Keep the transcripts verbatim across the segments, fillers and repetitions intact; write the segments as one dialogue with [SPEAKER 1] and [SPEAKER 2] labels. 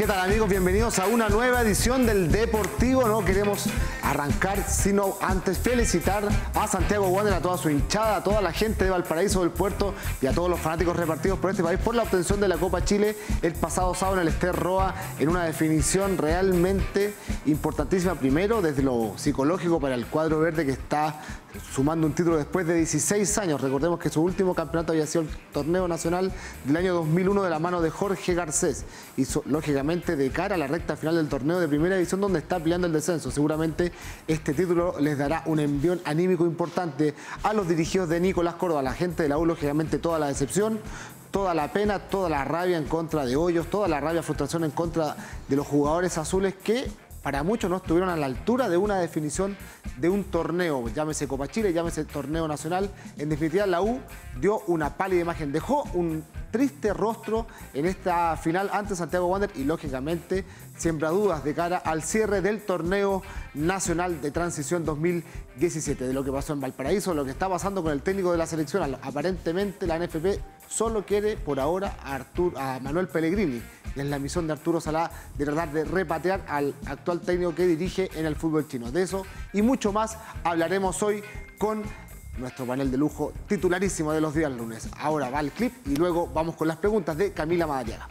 [SPEAKER 1] ¿Qué tal, amigos? Bienvenidos a una nueva edición del Deportivo. No queremos arrancar sino antes felicitar a Santiago Wanderers, a toda su hinchada, a toda la gente de Valparaíso, del Puerto y a todos los fanáticos repartidos por este país por la obtención de la Copa Chile el pasado sábado en el Ester Roa, en una definición realmente importantísima. Primero, desde lo psicológico para el cuadro verde, que está sumando un título después de dieciséis años. Recordemos que su último campeonato había sido el torneo nacional del año dos mil uno de la mano de Jorge Garcés. Y so, lógicamente de cara a la recta final del torneo de primera división, donde está peleando el descenso. Seguramente este título les dará un envión anímico importante a los dirigidos de Nicolás Córdoba, a la gente de la U. Lógicamente toda la decepción, toda la pena, toda la rabia en contra de Hoyos, toda la rabia, frustración en contra de los jugadores azules que para muchos no estuvieron a la altura de una definición de un torneo, llámese Copa Chile, llámese torneo nacional. En definitiva, la U dio una pálida imagen, dejó un triste rostro en esta final ante Santiago Wanderers y lógicamente siembra dudas de cara al cierre del torneo nacional de transición dos mil diecisiete, de lo que pasó en Valparaíso, lo que está pasando con el técnico de la selección. Aparentemente la N F P solo quiere por ahora a, Artur, a Manuel Pellegrini, y es la misión de Arturo Salá de tratar de repatriar al actual técnico que dirige en el fútbol chino. De eso y mucho más hablaremos hoy con nuestro panel de lujo titularísimo de los días lunes. Ahora va el clip y luego vamos con las preguntas de Camila Madariaga.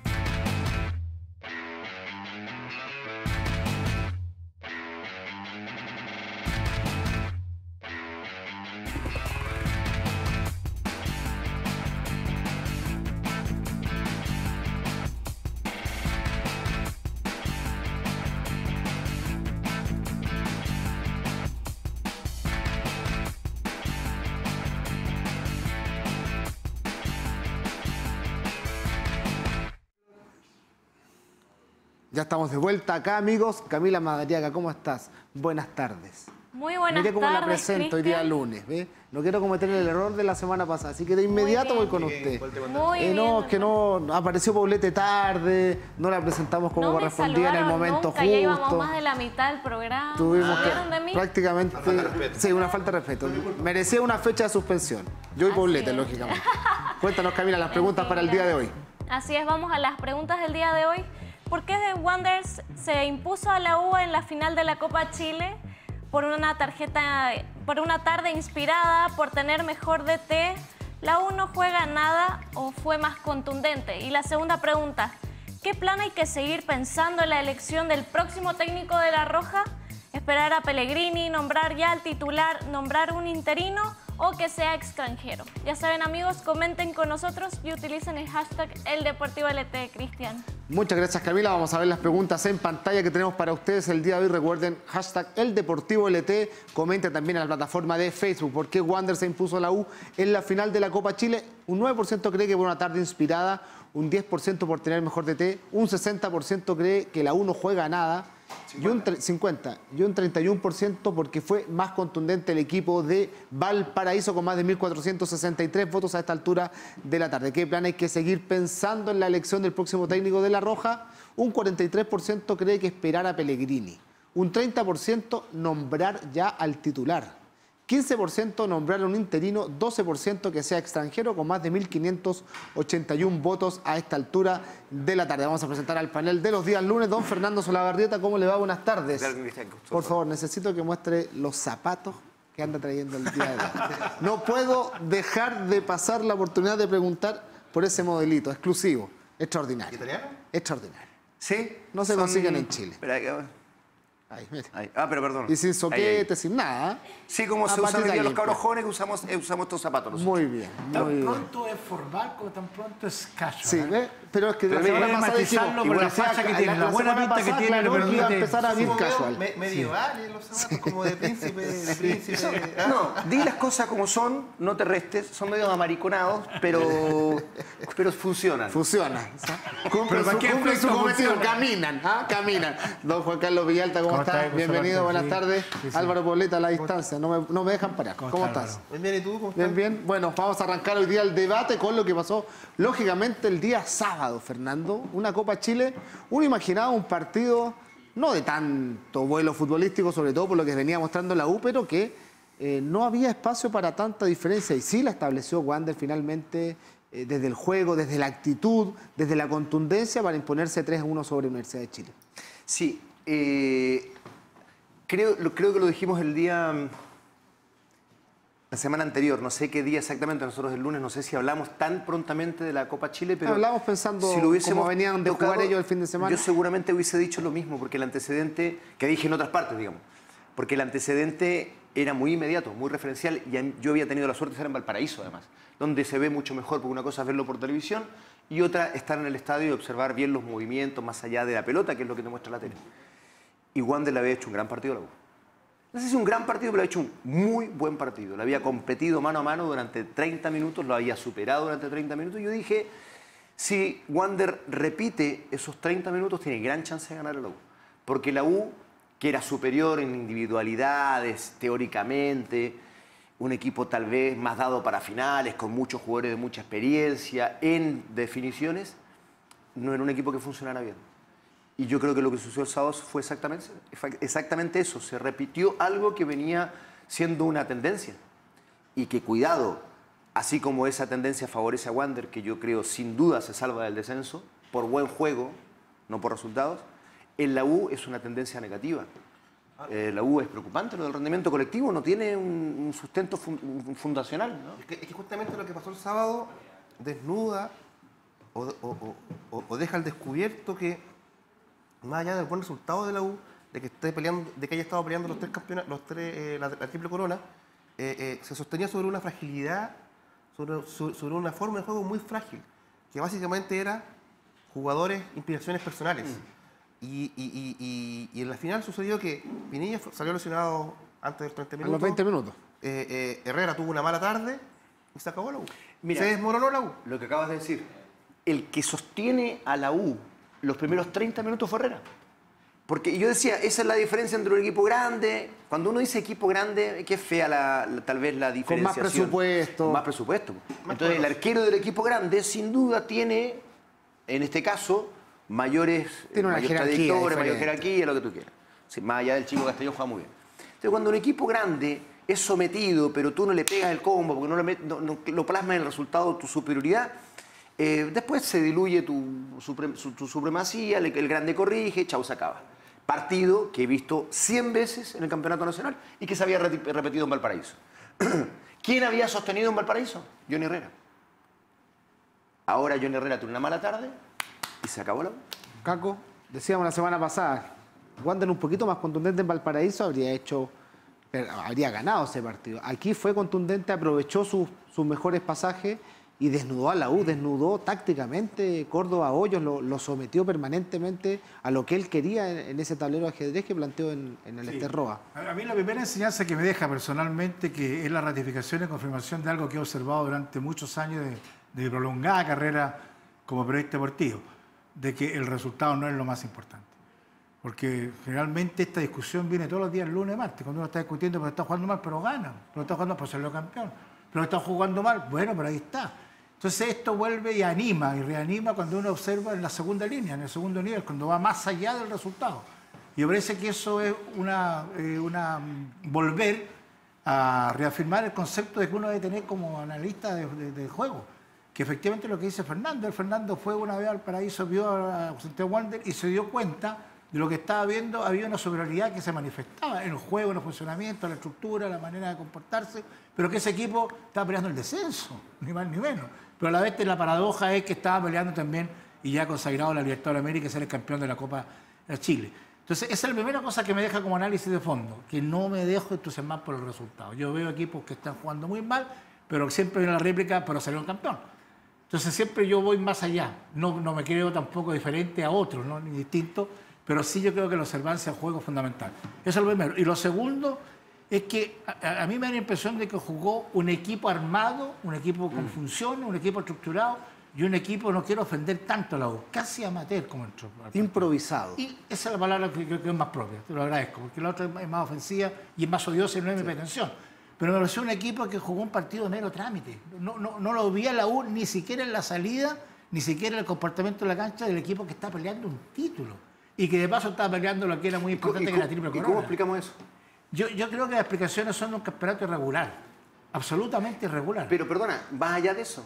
[SPEAKER 1] Ya estamos de vuelta acá, amigos. Camila Madariaga, ¿cómo estás? Buenas tardes.
[SPEAKER 2] Muy buenas
[SPEAKER 1] Mire cómo
[SPEAKER 2] tardes,
[SPEAKER 1] la presento
[SPEAKER 2] Cristian.
[SPEAKER 1] hoy día lunes, ¿ve? No quiero cometer el error de la semana pasada, así que de inmediato voy con usted.
[SPEAKER 2] Muy
[SPEAKER 1] eh,
[SPEAKER 2] bien.
[SPEAKER 1] No, es que no apareció Poblete tarde, no la presentamos como
[SPEAKER 2] no me
[SPEAKER 1] correspondía en el momento
[SPEAKER 2] nunca,
[SPEAKER 1] justo.
[SPEAKER 2] Ya íbamos más de la mitad del programa.
[SPEAKER 1] Tuvimos que
[SPEAKER 2] ¿Vieron de mí?
[SPEAKER 1] prácticamente... Sí, una falta de respeto. Merecía una fecha de suspensión. Yo y
[SPEAKER 2] Así
[SPEAKER 1] Poblete,
[SPEAKER 2] es.
[SPEAKER 1] lógicamente. Cuéntanos, Camila, las preguntas para el día de hoy.
[SPEAKER 2] Así es, vamos a las preguntas del día de hoy. ¿Por qué The Wanderers se impuso a la U en la final de la Copa Chile por una tarjeta, por una tarde inspirada, por tener mejor D T? ¿La U no juega nada o fue más contundente? Y la segunda pregunta, ¿qué plan hay que seguir pensando en la elección del próximo técnico de La Roja? ¿Esperar a Pellegrini, nombrar ya al titular, nombrar un interino o que sea extranjero? Ya saben, amigos, comenten con nosotros y utilicen el hashtag ElDeportivoLT, Cristian.
[SPEAKER 1] Muchas gracias, Camila. Vamos a ver las preguntas en pantalla que tenemos para ustedes el día de hoy. Recuerden, hashtag ElDeportivoLT. Comenten también en la plataforma de Facebook por qué Wanderers se impuso a la U en la final de la Copa Chile. Un nueve por ciento cree que por una tarde inspirada, un diez por ciento por tener mejor D T, un sesenta por ciento cree que la U no juega nada, y un cincuenta por ciento y un treinta y uno por ciento porque fue más contundente el equipo de Valparaíso, con más de mil cuatrocientos sesenta y tres votos a esta altura de la tarde. ¿Qué plan hay que seguir pensando en la elección del próximo técnico de La Roja? Un cuarenta y tres por ciento cree que esperar a Pellegrini, un treinta por ciento nombrar ya al titular, quince por ciento nombrar a un interino, doce por ciento que sea extranjero, con más de mil quinientos ochenta y uno votos a esta altura de la tarde. Vamos a presentar al panel de los días lunes. Don Fernando Solabarrieta, ¿cómo le va? Buenas tardes. Por favor, necesito que muestre los zapatos que anda trayendo el día de hoy. No puedo dejar de pasar la oportunidad de preguntar por ese modelito exclusivo, extraordinario.
[SPEAKER 3] ¿Italiano?
[SPEAKER 1] Extraordinario.
[SPEAKER 3] Sí.
[SPEAKER 1] No se
[SPEAKER 3] son...
[SPEAKER 1] consiguen en Chile.
[SPEAKER 3] Espera, que...
[SPEAKER 1] Ahí, mire.
[SPEAKER 3] Ahí. Ah, pero perdón.
[SPEAKER 1] Y sin soquete,
[SPEAKER 3] Ahí, ahí.
[SPEAKER 1] sin nada.
[SPEAKER 3] Sí, como
[SPEAKER 1] Ah,
[SPEAKER 3] se usan hoy día los
[SPEAKER 1] limpia.
[SPEAKER 3] cabros jóvenes que usamos, eh, usamos estos zapatos. nosotros.
[SPEAKER 1] Muy bien, muy
[SPEAKER 4] Tan
[SPEAKER 1] bien.
[SPEAKER 4] pronto es formal como tan pronto es casual.
[SPEAKER 1] Sí,
[SPEAKER 4] ¿eh?
[SPEAKER 1] ¿ve? Pero es que la
[SPEAKER 3] Pero
[SPEAKER 1] semana
[SPEAKER 4] debe
[SPEAKER 1] pasada dijimos,
[SPEAKER 4] matizarlo por la
[SPEAKER 1] igual sea,
[SPEAKER 4] facha que tiene, la buena
[SPEAKER 1] semana
[SPEAKER 4] pinta que
[SPEAKER 1] pasada,
[SPEAKER 4] tiene, le
[SPEAKER 1] claro, que iba a
[SPEAKER 4] permite-
[SPEAKER 1] empezar a bien
[SPEAKER 3] Como veo
[SPEAKER 1] casual.
[SPEAKER 3] me- medievales los zapatos, como de príncipe, de príncipe. ¿ah?
[SPEAKER 5] No, di las cosas como son, no te restes, son medio amariconados, pero, pero funcionan.
[SPEAKER 1] Funciona. Cumplen
[SPEAKER 4] Pero
[SPEAKER 1] su,
[SPEAKER 4] ¿para qué
[SPEAKER 1] cumplen su
[SPEAKER 4] efecto
[SPEAKER 1] cometido,
[SPEAKER 4] funciona?
[SPEAKER 1] caminan, ¿ah? Caminan. Don Juan Carlos Villalta, ¿cómo,
[SPEAKER 4] ¿Cómo
[SPEAKER 1] estás?
[SPEAKER 4] estás?
[SPEAKER 1] Bienvenido, buenas
[SPEAKER 4] Sí.
[SPEAKER 1] tardes.
[SPEAKER 4] Sí, sí.
[SPEAKER 1] Álvaro Pobleta a la distancia, no me, no me dejan parar.
[SPEAKER 4] ¿Cómo
[SPEAKER 1] ¿Cómo
[SPEAKER 4] está,
[SPEAKER 1] estás?
[SPEAKER 4] Álvaro?
[SPEAKER 3] Muy bien, ¿y tú? ¿Cómo
[SPEAKER 1] Bien,
[SPEAKER 3] estás?
[SPEAKER 1] bien. Bueno, vamos a arrancar hoy día el debate con lo que pasó, lógicamente, el día sábado, Fernando. Una Copa Chile, uno imaginaba un partido no de tanto vuelo futbolístico, sobre todo por lo que venía mostrando la U, pero que eh, no había espacio para tanta diferencia. Y sí la estableció Wander finalmente eh, desde el juego, desde la actitud, desde la contundencia para imponerse tres a uno sobre Universidad de Chile.
[SPEAKER 5] Sí, eh, creo, lo, creo que lo dijimos el día, la semana anterior, no sé qué día exactamente, nosotros el lunes, no sé si hablamos tan prontamente de la Copa Chile, pero...
[SPEAKER 1] Hablamos pensando
[SPEAKER 5] si lo hubiésemos
[SPEAKER 1] cómo venían de
[SPEAKER 5] tocado,
[SPEAKER 1] jugar ellos el fin de semana.
[SPEAKER 5] Yo seguramente hubiese dicho lo mismo, porque el antecedente, que dije en otras partes, digamos, porque el antecedente era muy inmediato, muy referencial, y yo había tenido la suerte de estar en Valparaíso, además, donde se ve mucho mejor, porque una cosa es verlo por televisión, y otra, estar en el estadio y observar bien los movimientos más allá de la pelota, que es lo que te muestra la tele. Y Wander le había hecho un gran partido a la U. No sé si un gran partido, pero ha hecho un muy buen partido. Le había competido mano a mano durante treinta minutos, lo había superado durante treinta minutos. Y yo dije, si Wander repite esos treinta minutos, tiene gran chance de ganar a la U. Porque la U, que era superior en individualidades, teóricamente, un equipo tal vez más dado para finales, con muchos jugadores de mucha experiencia, en definiciones, no era un equipo que funcionara bien. Y yo creo que lo que sucedió el sábado fue exactamente, exactamente eso. Se repitió algo que venía siendo una tendencia. Y que, cuidado, así como esa tendencia favorece a Wander, que yo creo sin duda se salva del descenso, por buen juego, no por resultados, en la U es una tendencia negativa. Eh, la U es preocupante, lo del rendimiento colectivo no tiene un, un sustento fun, un fundacional, ¿no?
[SPEAKER 3] Es que, es que justamente lo que pasó el sábado desnuda o, o, o, o deja al descubierto que, más allá del buen resultado de la U, de que esté peleando, de que haya estado peleando los tres campeonatos, los tres, eh, la, la triple corona, eh, eh, se sostenía sobre una fragilidad, sobre, sobre una forma de juego muy frágil, que básicamente era jugadores, inspiraciones personales. Mm. Y, y, y, y, y en la final sucedió que Pinilla salió lesionado antes de los treinta minutos.
[SPEAKER 1] A los veinte minutos.
[SPEAKER 3] Eh, eh, Herrera tuvo una mala tarde y se acabó la U.
[SPEAKER 5] Mira,
[SPEAKER 3] se desmoronó la U.
[SPEAKER 5] Lo que acabas de decir, el que sostiene a la U los primeros treinta minutos fue Herrera. Porque yo decía, esa es la diferencia entre un equipo grande. Cuando uno dice equipo grande, que es fea la, la, tal vez la diferenciación.
[SPEAKER 1] Con más presupuesto.
[SPEAKER 5] Con más presupuesto.
[SPEAKER 3] Más
[SPEAKER 5] Entonces el arquero del equipo grande sin duda tiene, en este caso, mayores,
[SPEAKER 1] tiene una
[SPEAKER 5] mayor
[SPEAKER 1] jerarquía
[SPEAKER 5] trayectoria, mayor jerarquía, lo que tú quieras. Sí, más allá del chico Castellón juega muy bien. Entonces cuando un equipo grande es sometido, pero tú no le pegas el combo, porque no, le met, no, no lo plasmas en el resultado de tu superioridad, eh, después se diluye tu, suprem, su, tu supremacía, el, el grande corrige, chau, se acaba. Partido que he visto cien veces en el Campeonato Nacional y que se había repetido en Valparaíso. ¿Quién había sostenido en Valparaíso? Johnny Herrera. Ahora Johnny Herrera tuvo una mala tarde y se acabó la...
[SPEAKER 1] Caco, decíamos la semana pasada, Wander un poquito más contundente en Valparaíso habría hecho, habría ganado ese partido. Aquí fue contundente, aprovechó sus, sus mejores pasajes y desnudó a la U, desnudó tácticamente Córdoba Hoyos, lo, lo sometió permanentemente a lo que él quería en, en ese tablero de ajedrez que planteó en, en el
[SPEAKER 4] Sí.
[SPEAKER 1] Esterroa.
[SPEAKER 4] A mí la primera enseñanza que me deja personalmente que es la ratificación y confirmación de algo que he observado durante muchos años de, de prolongada carrera como periodista deportivo, de que el resultado no es lo más importante. Porque generalmente esta discusión viene todos los días, lunes, martes, cuando uno está discutiendo, pero está jugando mal, pero gana, pero está jugando por serlo campeón, pero está jugando mal, bueno, pero ahí está. Entonces esto vuelve y anima y reanima cuando uno observa en la segunda línea, en el segundo nivel, cuando va más allá del resultado. Y me parece que eso es una, eh, una volver a reafirmar el concepto de que uno debe tener como analista de, de, de juego. Que efectivamente lo que dice Fernando, el Fernando fue una vez al Paraíso, vio a Santiago Wander y se dio cuenta de lo que estaba viendo. Había una superioridad que se manifestaba en el juego, en el funcionamiento, en la estructura, la manera de comportarse, pero que ese equipo estaba peleando el descenso, ni más ni menos. Pero a la vez la paradoja es que estaba peleando también y ya consagrado la Libertadores de América y ser el campeón de la Copa de Chile. Entonces esa es la primera cosa que me deja como análisis de fondo, que no me dejo entusiasmar por el resultado. Yo veo equipos que están jugando muy mal, pero siempre viene la réplica, pero salieron campeón. Entonces siempre yo voy más allá, no, no me creo tampoco diferente a otros, ¿no? Ni distinto, pero sí yo creo que la observancia del juego es fundamental. Eso es lo primero. Y lo segundo es que a, a mí me da la impresión de que jugó un equipo armado, un equipo con mm. funciones, un equipo estructurado y un equipo, no quiero ofender tanto a la U, casi amateur como entró.
[SPEAKER 1] Improvisado.
[SPEAKER 4] Y esa es la palabra que creo que es más propia, te lo agradezco, porque la otra es más ofensiva y es más odiosa y no es mi pretensión. Pero me pareció un equipo que jugó un partido de mero trámite. No, no, no lo vi a la U ni siquiera en la salida, ni siquiera en el comportamiento de la cancha del equipo que está peleando un título. Y que de paso estaba peleando lo que era muy importante, que era la triple corona.
[SPEAKER 5] ¿Y cómo explicamos eso?
[SPEAKER 4] Yo, yo creo que las explicaciones son de un campeonato irregular. Absolutamente irregular.
[SPEAKER 5] Pero perdona, más allá de eso,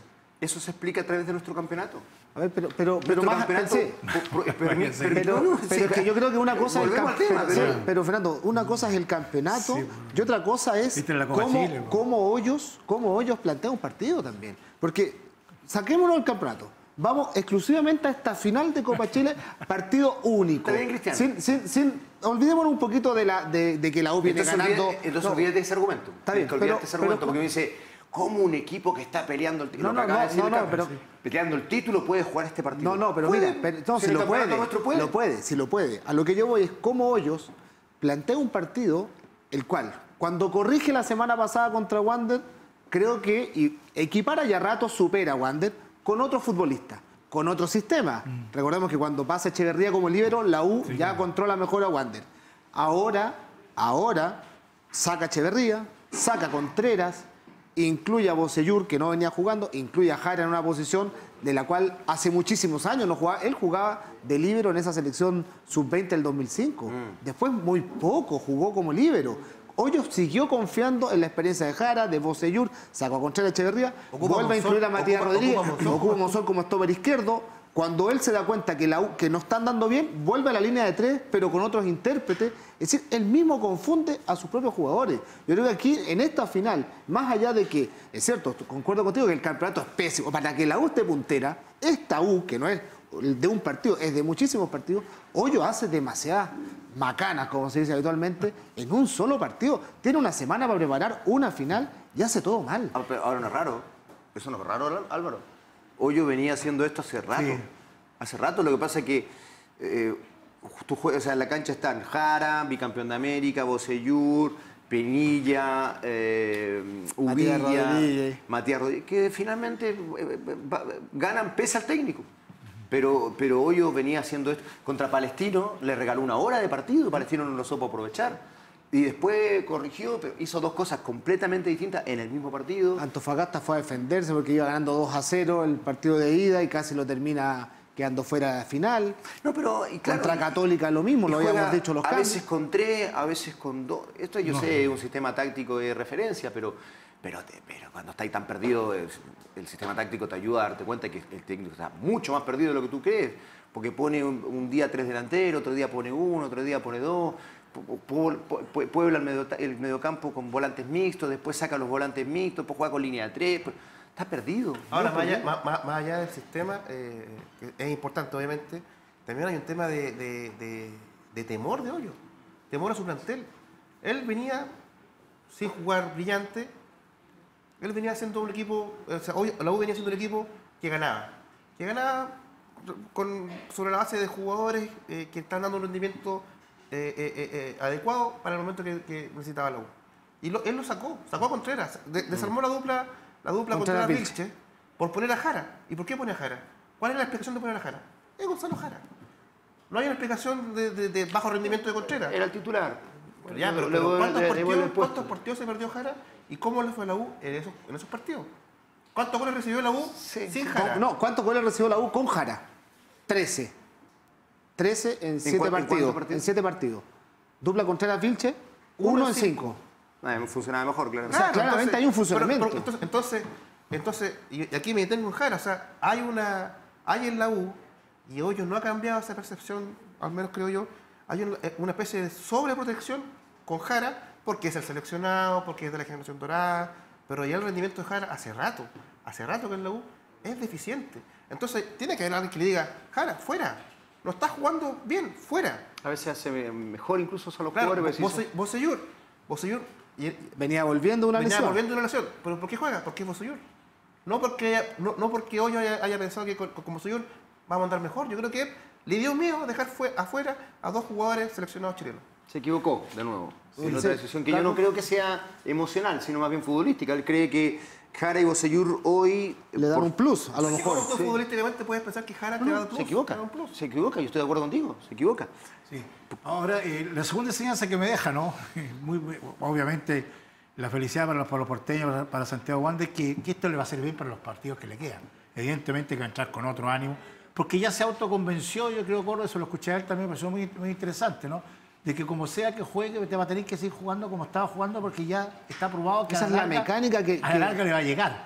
[SPEAKER 5] Eso se explica a través de nuestro campeonato.
[SPEAKER 1] A ver, pero, pero, pero
[SPEAKER 5] Nuestro
[SPEAKER 1] más
[SPEAKER 5] campeonato...
[SPEAKER 1] pensé,
[SPEAKER 5] por- por- permi-
[SPEAKER 1] pero,
[SPEAKER 5] pero- no, no,
[SPEAKER 1] pero
[SPEAKER 5] sí,
[SPEAKER 1] es que yo creo que una cosa es el
[SPEAKER 5] volvemos al tema,
[SPEAKER 1] campeonato.
[SPEAKER 5] pero-
[SPEAKER 1] Pero, pero, Fernando, una cosa es el campeonato
[SPEAKER 4] Sí.
[SPEAKER 1] y otra cosa es
[SPEAKER 4] Viste en la Copa
[SPEAKER 1] cómo,
[SPEAKER 4] Chile, po.
[SPEAKER 1] cómo Hoyos, cómo Hoyos plantea un partido también. Porque saquémonos del campeonato. Vamos exclusivamente a esta final de Copa Chile, partido único.
[SPEAKER 5] Está bien, Cristiano.
[SPEAKER 1] Sin, sin, sin, olvidémonos un poquito de, la, de, de que la U viene
[SPEAKER 5] Entonces,
[SPEAKER 1] ganando.
[SPEAKER 5] olvídate, entonces
[SPEAKER 1] No,
[SPEAKER 5] olvídate de ese argumento.
[SPEAKER 1] Está bien,
[SPEAKER 5] Tienes que olvidarte
[SPEAKER 1] pero-
[SPEAKER 5] ese argumento,
[SPEAKER 1] pero-
[SPEAKER 5] porque me dice, ¿cómo un equipo que está peleando el título?
[SPEAKER 1] No, no, no, no, no, pero-
[SPEAKER 5] peleando el título puede jugar este partido?
[SPEAKER 1] No, no, pero
[SPEAKER 5] ¿Puede?
[SPEAKER 1] mira, pero, no,
[SPEAKER 5] Si
[SPEAKER 1] si
[SPEAKER 5] el
[SPEAKER 1] lo
[SPEAKER 5] campeonato
[SPEAKER 1] puede,
[SPEAKER 5] nuestro puede.
[SPEAKER 1] lo puede, si lo puede. A lo que yo voy es cómo Hoyos plantea un partido, el cual, cuando corrige la semana pasada contra Wander, creo que y equipara y a ratos supera a Wander con otro futbolista, con otro sistema. Recordemos que cuando pasa Echeverría como líbero, la U
[SPEAKER 4] Sí,
[SPEAKER 1] ya
[SPEAKER 4] claro.
[SPEAKER 1] controla mejor a Wander. Ahora, ahora, saca a Echeverría, saca a Contreras, incluye a Bocellur, que no venía jugando, incluye a Jara en una posición de la cual hace muchísimos años no jugaba. Él jugaba de líbero en esa selección sub veinte del dos mil cinco. Después muy poco jugó como líbero. Hoyos siguió confiando en la experiencia de Jara, de Bocellur, sacó a Contreras Echeverría,
[SPEAKER 3] Ocupa
[SPEAKER 1] vuelve a
[SPEAKER 3] Monzón,
[SPEAKER 1] incluir a Matías
[SPEAKER 3] ocupa-
[SPEAKER 1] Rodríguez,
[SPEAKER 3] ocupa Monzón.
[SPEAKER 1] ocupa Monzón como stopper izquierdo. Cuando él se da cuenta que, la U- que no están dando bien, vuelve a la línea de tres, pero con otros intérpretes. Es decir, él mismo confunde a sus propios jugadores. Yo creo que aquí, en esta final, más allá de que, es cierto, concuerdo contigo que el campeonato es pésimo, para que la U esté puntera, esta U, que no es de un partido, es de muchísimos partidos, Hoyo hace demasiadas macanas, como se dice habitualmente, en un solo partido. Tiene una semana para preparar una final y hace todo mal.
[SPEAKER 5] Ah, pero ahora no es raro. Eso no es raro, Álvaro. Hoyo venía haciendo esto hace rato.
[SPEAKER 4] Sí.
[SPEAKER 5] Hace rato. Lo que pasa es que eh, tú juegas, o sea, en la cancha están Jara, bicampeón de América, Bocellur, Penilla, eh,
[SPEAKER 1] Matías
[SPEAKER 5] Uvilla,
[SPEAKER 1] Rodríguez.
[SPEAKER 5] Matías Rodríguez, que finalmente eh, va- ganan pese al técnico. Pero, pero Hoyo venía haciendo esto. Contra Palestino le regaló una hora de partido, Palestino no lo supo aprovechar. Y después corrigió, pero hizo dos cosas completamente distintas en el mismo partido.
[SPEAKER 1] Antofagasta fue a defenderse porque iba ganando dos a cero el partido de ida y casi lo termina quedando fuera de la final.
[SPEAKER 5] No, pero y claro,
[SPEAKER 1] Contra
[SPEAKER 5] y-
[SPEAKER 1] Católica lo mismo,
[SPEAKER 5] y
[SPEAKER 1] lo
[SPEAKER 5] juega
[SPEAKER 1] habíamos dicho los
[SPEAKER 5] a
[SPEAKER 1] cambios.
[SPEAKER 5] veces con tres, a veces con dos. Esto yo sé, es un sistema táctico de referencia, pero, pero, te- pero cuando estáis tan perdido, el, el sistema táctico te ayuda a darte cuenta que el técnico está mucho más perdido de lo que tú crees, porque pone un, un día tres delanteros, otro día pone uno, otro día pone dos. pu- pu- pu- Puebla el, medio, el mediocampo con volantes mixtos, después saca los volantes mixtos, después juega con línea de tres. pues, está perdido.
[SPEAKER 3] Ahora,
[SPEAKER 5] muy
[SPEAKER 3] más allá,
[SPEAKER 5] perdido.
[SPEAKER 3] más- más- más allá del sistema, eh, que es importante obviamente, también hay un tema de, de- de- de temor de Hoyo, temor a su plantel. Él venía sin jugar brillante, él venía siendo un equipo, o sea, Hoyo- la U venía siendo un equipo que ganaba, que ganaba con, sobre la base de jugadores eh, que están dando un rendimiento eh, eh, eh, eh, adecuado para el momento que, que necesitaba la U. Y lo- él lo sacó, sacó a Contreras, de- desarmó la dupla, la dupla
[SPEAKER 1] Contreras
[SPEAKER 3] Contreras-Vilche por poner a Jara. ¿Y por qué pone a Jara? ¿Cuál es la explicación de poner a Jara? Es Gonzalo Jara. No hay una explicación de, de- de bajo rendimiento de Contreras.
[SPEAKER 5] Era el titular.
[SPEAKER 3] Pero ya, pero,
[SPEAKER 5] Luego
[SPEAKER 3] pero ¿cuántos,
[SPEAKER 5] le- le
[SPEAKER 3] partidos,
[SPEAKER 5] devuelve el puesto.
[SPEAKER 3] cuántos partidos se perdió Jara? ¿Y cómo le fue a la U en esos, en esos partidos? ¿Cuántos goles recibió la U
[SPEAKER 5] Sí.
[SPEAKER 3] sin
[SPEAKER 1] Con-
[SPEAKER 3] Jara?
[SPEAKER 1] no, ¿cuántos goles recibió la U con Jara? trece. trece en siete
[SPEAKER 5] cua- en
[SPEAKER 1] partidos.
[SPEAKER 5] cuántos partidos?
[SPEAKER 1] En siete partidos. Dupla Contreras Vilche, uno en cinco.
[SPEAKER 5] Ah, funcionaba mejor, claro.
[SPEAKER 1] O sea, claramente hay un funcionamiento.
[SPEAKER 3] pero- pero entonces, entonces, entonces, y aquí me detengo en Jara, o sea, hay una, hay en la U, y Hoyos no ha cambiado esa percepción, al menos creo yo, hay un- eh, una especie de sobreprotección con Jara, porque es el seleccionado, porque es de la generación dorada, pero ya el rendimiento de Jara hace rato, hace rato que en la U es deficiente. Entonces, tiene que haber alguien que le diga, Jara, fuera, no estás jugando bien, fuera.
[SPEAKER 5] A veces hace mejor incluso a los
[SPEAKER 3] Claro,
[SPEAKER 5] jugadores.
[SPEAKER 3] vos,
[SPEAKER 5] decís,
[SPEAKER 3] Bocellur, Bocellur, y,
[SPEAKER 1] Venía volviendo de una
[SPEAKER 3] venía
[SPEAKER 1] lesión.
[SPEAKER 3] volviendo de una lesión. ¿Pero por qué juega? Porque es Bocellur. No porque, haya- no, no porque hoy haya, haya pensado que con, con Bocellur vamos a andar mejor. Yo creo que le dio miedo dejar fue, afuera a dos jugadores seleccionados chilenos.
[SPEAKER 5] Se equivocó de nuevo.
[SPEAKER 1] Sí,
[SPEAKER 5] En otra
[SPEAKER 1] sí,
[SPEAKER 5] decisión que
[SPEAKER 1] claro.
[SPEAKER 5] yo no creo que sea emocional, sino más bien futbolística. Él cree que Jara y Bocellur hoy...
[SPEAKER 1] Le dan
[SPEAKER 5] por-
[SPEAKER 1] un plus, a lo
[SPEAKER 3] Si
[SPEAKER 1] mejor.
[SPEAKER 3] como tú
[SPEAKER 5] sí.
[SPEAKER 3] futbolísticamente puedes pensar que Jara te
[SPEAKER 5] No,
[SPEAKER 3] va a
[SPEAKER 5] no,
[SPEAKER 3] dar plus,
[SPEAKER 5] se equivoca.
[SPEAKER 3] te da un plus.
[SPEAKER 5] Se equivoca, yo estoy de acuerdo contigo. Se equivoca.
[SPEAKER 4] Sí. Ahora, eh, la segunda enseñanza que me deja, ¿no? Muy, muy- obviamente, la felicidad para los, para los porteños, para, para Santiago Wander, que, que esto le va a servir para los partidos que le quedan. Evidentemente que va a entrar con otro ánimo, porque ya se autoconvenció, yo creo, Córdoba, eso lo escuché a él también, me pareció muy, muy interesante, ¿no? De que como sea que juegue, te va a tener que seguir jugando como estaba jugando, porque ya está probado que
[SPEAKER 1] Esa
[SPEAKER 4] a
[SPEAKER 1] es la
[SPEAKER 4] larga-
[SPEAKER 1] mecánica que-
[SPEAKER 4] a la
[SPEAKER 1] que-
[SPEAKER 4] larga le va a llegar.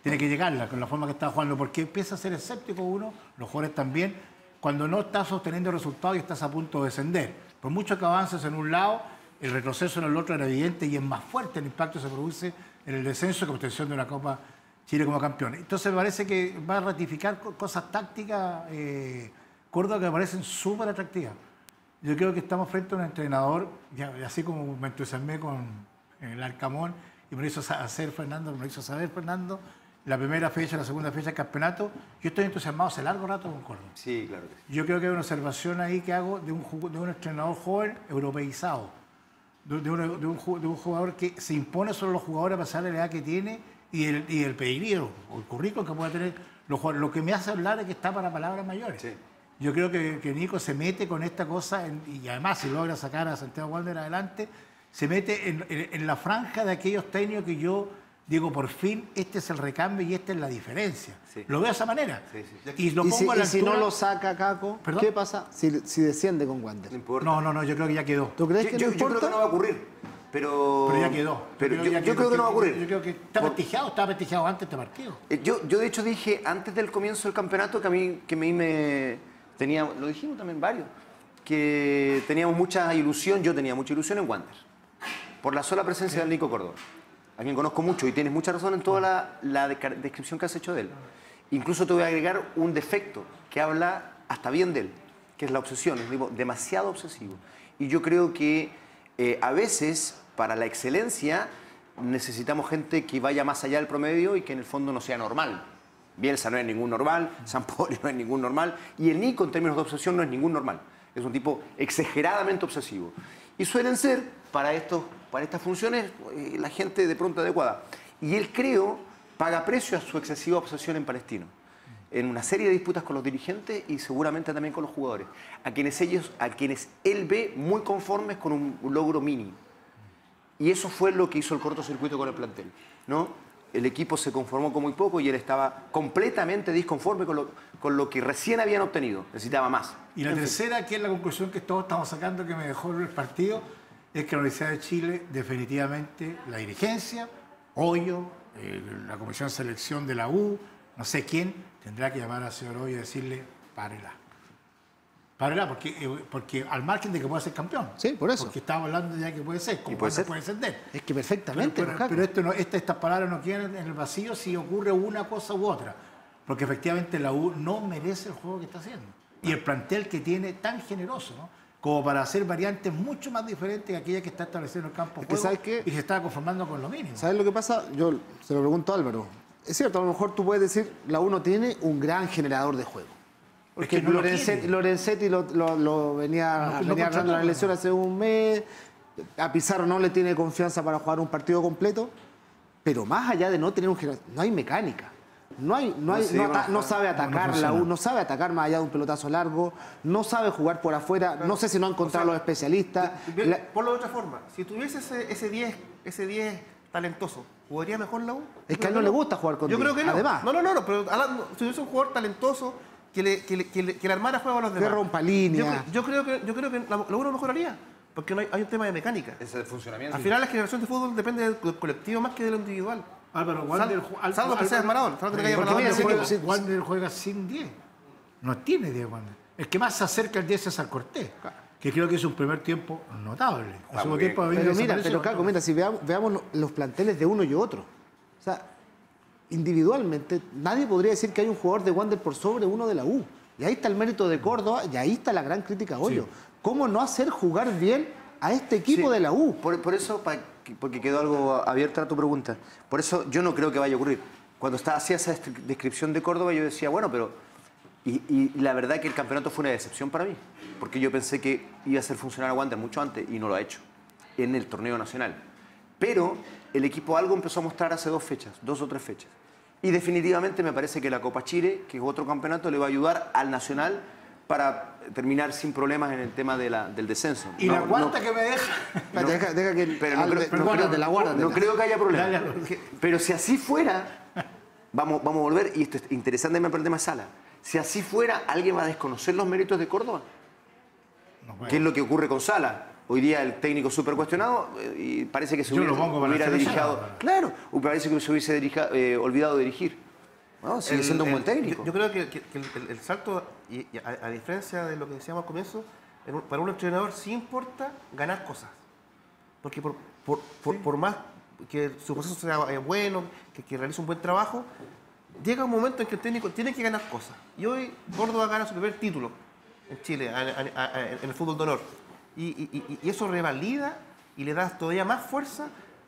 [SPEAKER 4] tiene que llegarla con la forma que está jugando, porque empieza a ser escéptico uno, los jugadores también, cuando no estás sosteniendo resultados y estás a punto de descender. Por mucho que avances en un lado, el retroceso en el otro era evidente y es más fuerte el impacto que se produce en el descenso que obtención de una Copa Chile como campeón. Entonces me parece que va a ratificar cosas tácticas, eh, Córdoba, que me parecen súper atractivas. Yo creo que estamos frente a un entrenador, ya, así como me entusiasmé con el Arcamón y me lo hizo hacer Fernando, me lo hizo saber Fernando, la primera fecha, la segunda fecha del campeonato, yo estoy entusiasmado hace largo rato con Córdoba.
[SPEAKER 5] Sí, claro que sí.
[SPEAKER 4] Yo creo que hay una observación ahí que hago de un, de un entrenador joven europeizado, de, de, un, de, un, de un jugador que se impone sobre los jugadores a pesar de la edad que tiene y el, y el pedigrí o el currículum que pueda tener los jugadores. Lo que me hace hablar es que está para palabras mayores.
[SPEAKER 5] Sí.
[SPEAKER 4] Yo creo que, que Nico se mete con esta cosa en, y además si logra sacar a Santiago Wander adelante, se mete en, en, en la franja de aquellos técnicos que yo digo, por fin, este es el recambio y esta es la diferencia. Sí. Lo veo de esa manera. Sí, sí.
[SPEAKER 1] Y, lo
[SPEAKER 4] y,
[SPEAKER 1] pongo
[SPEAKER 4] si,
[SPEAKER 1] a la
[SPEAKER 4] y
[SPEAKER 1] si no lo saca Caco,
[SPEAKER 4] ¿Perdón?
[SPEAKER 1] ¿qué pasa si, si desciende con Wander?
[SPEAKER 5] No importa.
[SPEAKER 4] No, no, no, yo creo que ya quedó.
[SPEAKER 1] ¿Tú crees
[SPEAKER 5] yo,
[SPEAKER 1] que
[SPEAKER 5] yo,
[SPEAKER 1] no
[SPEAKER 5] yo
[SPEAKER 1] importa?
[SPEAKER 5] creo que no va a ocurrir. Pero,
[SPEAKER 4] pero ya quedó.
[SPEAKER 5] Pero yo,
[SPEAKER 4] yo,
[SPEAKER 5] yo creo que no va a ocurrir.
[SPEAKER 4] Yo creo que está
[SPEAKER 5] Por...
[SPEAKER 4] prestigiado, estaba prestigiado antes de este partido.
[SPEAKER 5] Eh, yo, yo de hecho dije antes del comienzo del campeonato que a mí, que a mí me tenía, lo dijimos también varios, que teníamos mucha ilusión, yo tenía mucha ilusión en Wander, por la sola presencia del Nico Córdoba, a quien conozco mucho y tienes mucha razón en toda la, la descripción que has hecho de él. Incluso te voy a agregar un defecto que habla hasta bien de él, que es la obsesión, es tipo demasiado obsesivo. Y yo creo que eh, a veces para la excelencia necesitamos gente que vaya más allá del promedio y que en el fondo no sea normal. Bielsa no es ningún normal, Sampaoli no es ningún normal y el Nico en términos de obsesión no es ningún normal. Es un tipo exageradamente obsesivo. Y suelen ser, para, estos, para estas funciones, eh, la gente de pronto adecuada. Y él, creo, paga precio a su excesiva obsesión en Palestino. En una serie de disputas con los dirigentes y seguramente también con los jugadores. A quienes, ellos, a quienes él ve muy conformes con un, un logro mini. Y eso fue lo que hizo el cortocircuito con el plantel, ¿no? El equipo se conformó con muy poco y él estaba completamente disconforme con lo, con lo que recién habían obtenido. Necesitaba más.
[SPEAKER 4] Y la en tercera, fin. que es la conclusión que todos estamos sacando, que me dejó el partido, es que la Universidad de Chile, definitivamente, la dirigencia, Hoyo, eh, la Comisión de Selección de la U, no sé quién, tendrá que llamar al señor Hoyo y decirle, párela. Párela, porque, eh, porque al margen de que pueda ser campeón.
[SPEAKER 1] Sí, por eso.
[SPEAKER 4] Porque estamos hablando ya que puede ser, como puede, ser? puede ascender.
[SPEAKER 1] Es que perfectamente.
[SPEAKER 4] Pero, pero, pero esto no, esta, estas palabras no quedan en el vacío si ocurre una cosa u otra. Porque efectivamente la U no merece el juego que está haciendo. Y el plantel que tiene tan generoso, ¿no? Como para hacer variantes mucho más diferentes que aquella que está estableciendo el campo de juego.
[SPEAKER 1] ¿Sabes qué?
[SPEAKER 4] Y se está conformando con lo mínimo.
[SPEAKER 1] ¿Sabes lo que pasa? Yo se lo pregunto a Álvaro. Es cierto, a lo mejor tú puedes decir, la U no tiene un gran generador de juego. Porque es que no Lorenzetti, lo, Lorenzetti lo, lo, lo venía, no, venía agarrando la lesión hace un mes, a Pizarro no le tiene confianza para jugar un partido completo, pero más allá de no tener un generador, no hay mecánica. No, hay, no, hay, no, sí, no, ata no sabe atacar no, no la U, no sabe atacar más allá de un pelotazo largo, no sabe jugar por afuera, claro. No sé si no ha encontrado o sea, los especialistas.
[SPEAKER 3] De, de, la... Por de otra forma, si tuviese ese diez ese diez talentoso, ¿jugaría mejor la U?
[SPEAKER 1] Es que a él no le gusta jugar con
[SPEAKER 3] Yo
[SPEAKER 1] diez,
[SPEAKER 3] creo que no.
[SPEAKER 1] Además.
[SPEAKER 3] No, no, no, no pero si tuviese un jugador talentoso que le, que le, que le, que le armara juego a los demás.
[SPEAKER 1] Que rompa línea.
[SPEAKER 3] Yo, yo creo que, yo creo que la, la U no mejoraría, porque no hay, hay un tema de mecánica.
[SPEAKER 5] Ese de funcionamiento.
[SPEAKER 3] Al final la generación de fútbol depende del colectivo más que de lo individual.
[SPEAKER 4] Álvaro, Wander
[SPEAKER 3] Sal, salvo que seas Maradona, salvo que te
[SPEAKER 4] Wander
[SPEAKER 3] Maradona.
[SPEAKER 4] Juega, sí, Wander juega sin diez. No tiene diez Wander. El que más se acerca al diez es al Cortés. Claro. Que creo que es un primer tiempo notable.
[SPEAKER 5] Ah,
[SPEAKER 4] un tiempo
[SPEAKER 1] pero mira, pero Caco, mira, si veamos, veamos los planteles de uno y otro. O sea, individualmente, nadie podría decir que hay un jugador de Wander por sobre uno de la U. Y ahí está el mérito de Córdoba y ahí está la gran crítica a Hoyo. Sí. ¿Cómo no hacer jugar bien a este equipo
[SPEAKER 5] sí.
[SPEAKER 1] de la U?
[SPEAKER 5] Por, por eso, porque quedó algo abierta a tu pregunta, por eso yo no creo que vaya a ocurrir. Cuando estaba hacía esa descripción de Córdoba, yo decía, bueno, pero... Y, y la verdad que el campeonato fue una decepción para mí, porque yo pensé que iba a hacer funcionar a Wander mucho antes y no lo ha hecho en el torneo nacional. Pero el equipo algo empezó a mostrar hace dos fechas, dos o tres fechas. Y definitivamente me parece que la Copa Chile, que es otro campeonato, le va a ayudar al Nacional para terminar sin problemas en el tema de la, del descenso.
[SPEAKER 4] Y no, la cuarta no, que me deja...
[SPEAKER 1] No, deja, deja que
[SPEAKER 5] pero no, creo,
[SPEAKER 1] pero, bueno, de la guarda,
[SPEAKER 5] no creo que haya problema. Pero si así fuera, vamos, vamos a volver, y esto es interesante para el tema de Sala, si así fuera, ¿alguien va a desconocer los méritos de Córdoba? No, bueno. ¿Qué es lo que ocurre con Sala? Hoy día el técnico súper cuestionado eh, y parece que se
[SPEAKER 4] Yo
[SPEAKER 5] hubiera,
[SPEAKER 4] lo pongo para
[SPEAKER 5] hubiera
[SPEAKER 4] la selección,
[SPEAKER 5] dirigido.
[SPEAKER 4] para-
[SPEAKER 5] Claro, o parece que se hubiese dirija- eh, olvidado de dirigir. No, sigue
[SPEAKER 3] El-
[SPEAKER 5] siendo un
[SPEAKER 3] el-
[SPEAKER 5] buen técnico.
[SPEAKER 3] Yo, yo creo que, que- que el, el- el salto, y, y a, a diferencia de lo que decíamos al comienzo, en un- para un entrenador sí importa ganar cosas. Porque por, por, por, por más que su proceso sea eh, bueno, que, que realice un buen trabajo, llega un momento en que el técnico tiene que ganar cosas. Y hoy Córdoba gana su primer título en Chile, a- a- a- en el fútbol de honor. Y, y- y- y eso revalida y le da todavía más fuerza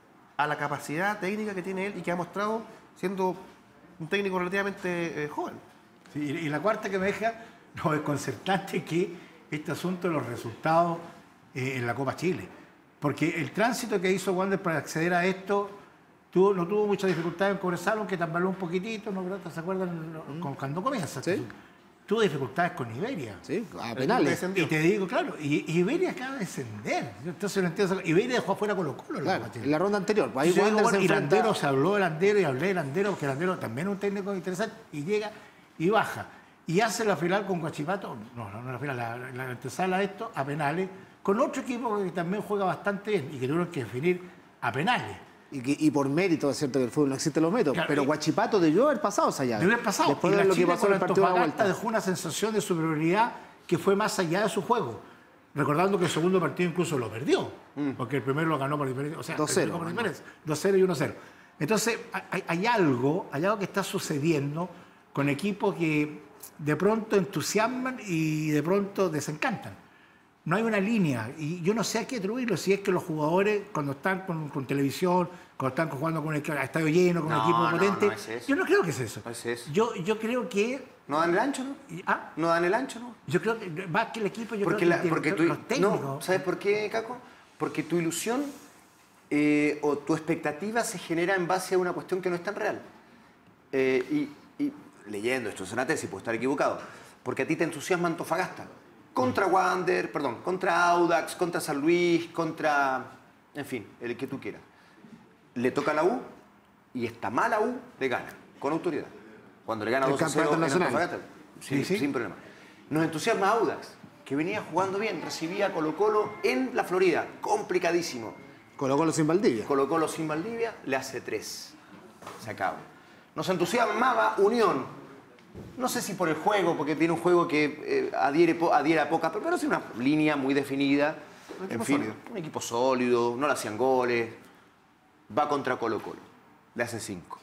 [SPEAKER 3] a la capacidad técnica que tiene él y que ha mostrado siendo un técnico relativamente eh, joven.
[SPEAKER 4] Sí, y, y la cuarta que me deja, no, desconcertante que este asunto de los resultados eh, en la Copa Chile. Porque el tránsito que hizo Wander para acceder a esto tuvo, no tuvo mucha dificultad en Cobresal, aunque tambaló un poquitito, ¿no? ¿Se acuerdan? No, con- cuando comienza.
[SPEAKER 1] Sí.
[SPEAKER 4] Tuvo dificultades con Iberia.
[SPEAKER 1] Sí, a
[SPEAKER 3] El
[SPEAKER 1] penales.
[SPEAKER 3] descendió.
[SPEAKER 4] Y te digo, claro, y, Iberia acaba de descender. Entonces no entiendo. Iberia dejó afuera Colo Colo.
[SPEAKER 1] Claro, en la ronda anterior. Pues ahí
[SPEAKER 4] Ahí
[SPEAKER 1] Wander se
[SPEAKER 4] y
[SPEAKER 1] enfrenta-
[SPEAKER 4] Landero, se habló de Landero y hablé de Landero, porque Landero también es un técnico interesante, y llega y baja. Y hace la final con Guachipato, no, no, no la final, la, la antesala a esto, a penales, con otro equipo que también juega bastante bien y que tuvieron que definir a penales.
[SPEAKER 1] Y, que- y por mérito, es cierto que el fútbol no existen los métodos,
[SPEAKER 4] Claro,
[SPEAKER 1] pero
[SPEAKER 4] y-
[SPEAKER 1] Guachipato debió haber pasado esa llave.
[SPEAKER 4] Debe haber pasado.
[SPEAKER 1] Después
[SPEAKER 4] y
[SPEAKER 1] de
[SPEAKER 4] la
[SPEAKER 1] lo que
[SPEAKER 4] Chile
[SPEAKER 1] pasó
[SPEAKER 4] con
[SPEAKER 1] en el partido de la
[SPEAKER 4] Antofagasta
[SPEAKER 1] vuelta.
[SPEAKER 4] dejó una sensación de superioridad que fue más allá de su juego. Recordando que el segundo partido incluso lo perdió, porque el primero lo ganó por diferencia. O sea,
[SPEAKER 1] dos cero,
[SPEAKER 4] perdió por
[SPEAKER 1] ¿no?
[SPEAKER 4] diferencia. dos cero y uno cero. Entonces, hay, hay algo, hay algo que está sucediendo con equipos que de pronto entusiasman y de pronto desencantan. No hay una línea, y yo no sé a qué atribuirlo, si es que los jugadores, cuando están con, con televisión, cuando están jugando con el estadio lleno, con
[SPEAKER 5] No,
[SPEAKER 4] un equipo
[SPEAKER 5] no,
[SPEAKER 4] potente,
[SPEAKER 5] no es eso.
[SPEAKER 4] yo no creo que es eso.
[SPEAKER 5] No es eso.
[SPEAKER 4] Yo, yo creo que...
[SPEAKER 5] ¿No dan el ancho, no?
[SPEAKER 4] y- ah,
[SPEAKER 5] ¿No dan el ancho, no?
[SPEAKER 4] yo creo que más que el equipo, yo
[SPEAKER 5] Porque,
[SPEAKER 4] creo
[SPEAKER 5] la-
[SPEAKER 4] que
[SPEAKER 5] porque
[SPEAKER 4] los,
[SPEAKER 5] tu,
[SPEAKER 4] los técnicos...
[SPEAKER 5] no, ¿sabes por qué, Caco? Porque tu ilusión eh, o tu expectativa se genera en base a una cuestión que no es tan real. Eh, y, y leyendo esto, es una tesis, puedo estar equivocado, porque a ti te entusiasma Antofagasta. Contra Wander, perdón, contra Audax, contra San Luis, contra... En fin, el que tú quieras. Le toca a la U y esta mala U le gana, con autoridad. Cuando le gana
[SPEAKER 1] El
[SPEAKER 5] dos a cero en
[SPEAKER 1] campeonato nacional.
[SPEAKER 5] Antofagasta, sin,
[SPEAKER 4] Sí, sí.
[SPEAKER 5] sin problema. Nos entusiasma Audax, que venía jugando bien, recibía a Colo Colo en la Florida, complicadísimo.
[SPEAKER 1] Colo Colo sin Valdivia.
[SPEAKER 5] Colo Colo sin Valdivia, le hace tres. Se acaba. Nos entusiasmaba Unión. No sé si por el juego, porque tiene un juego que eh, adhiere, po- adhiere a poca, pero es una línea muy definida.
[SPEAKER 3] Un equipo
[SPEAKER 5] en fin,
[SPEAKER 3] sólido.
[SPEAKER 5] un equipo sólido, no le hacían goles. Va contra Colo Colo. Le hace cinco.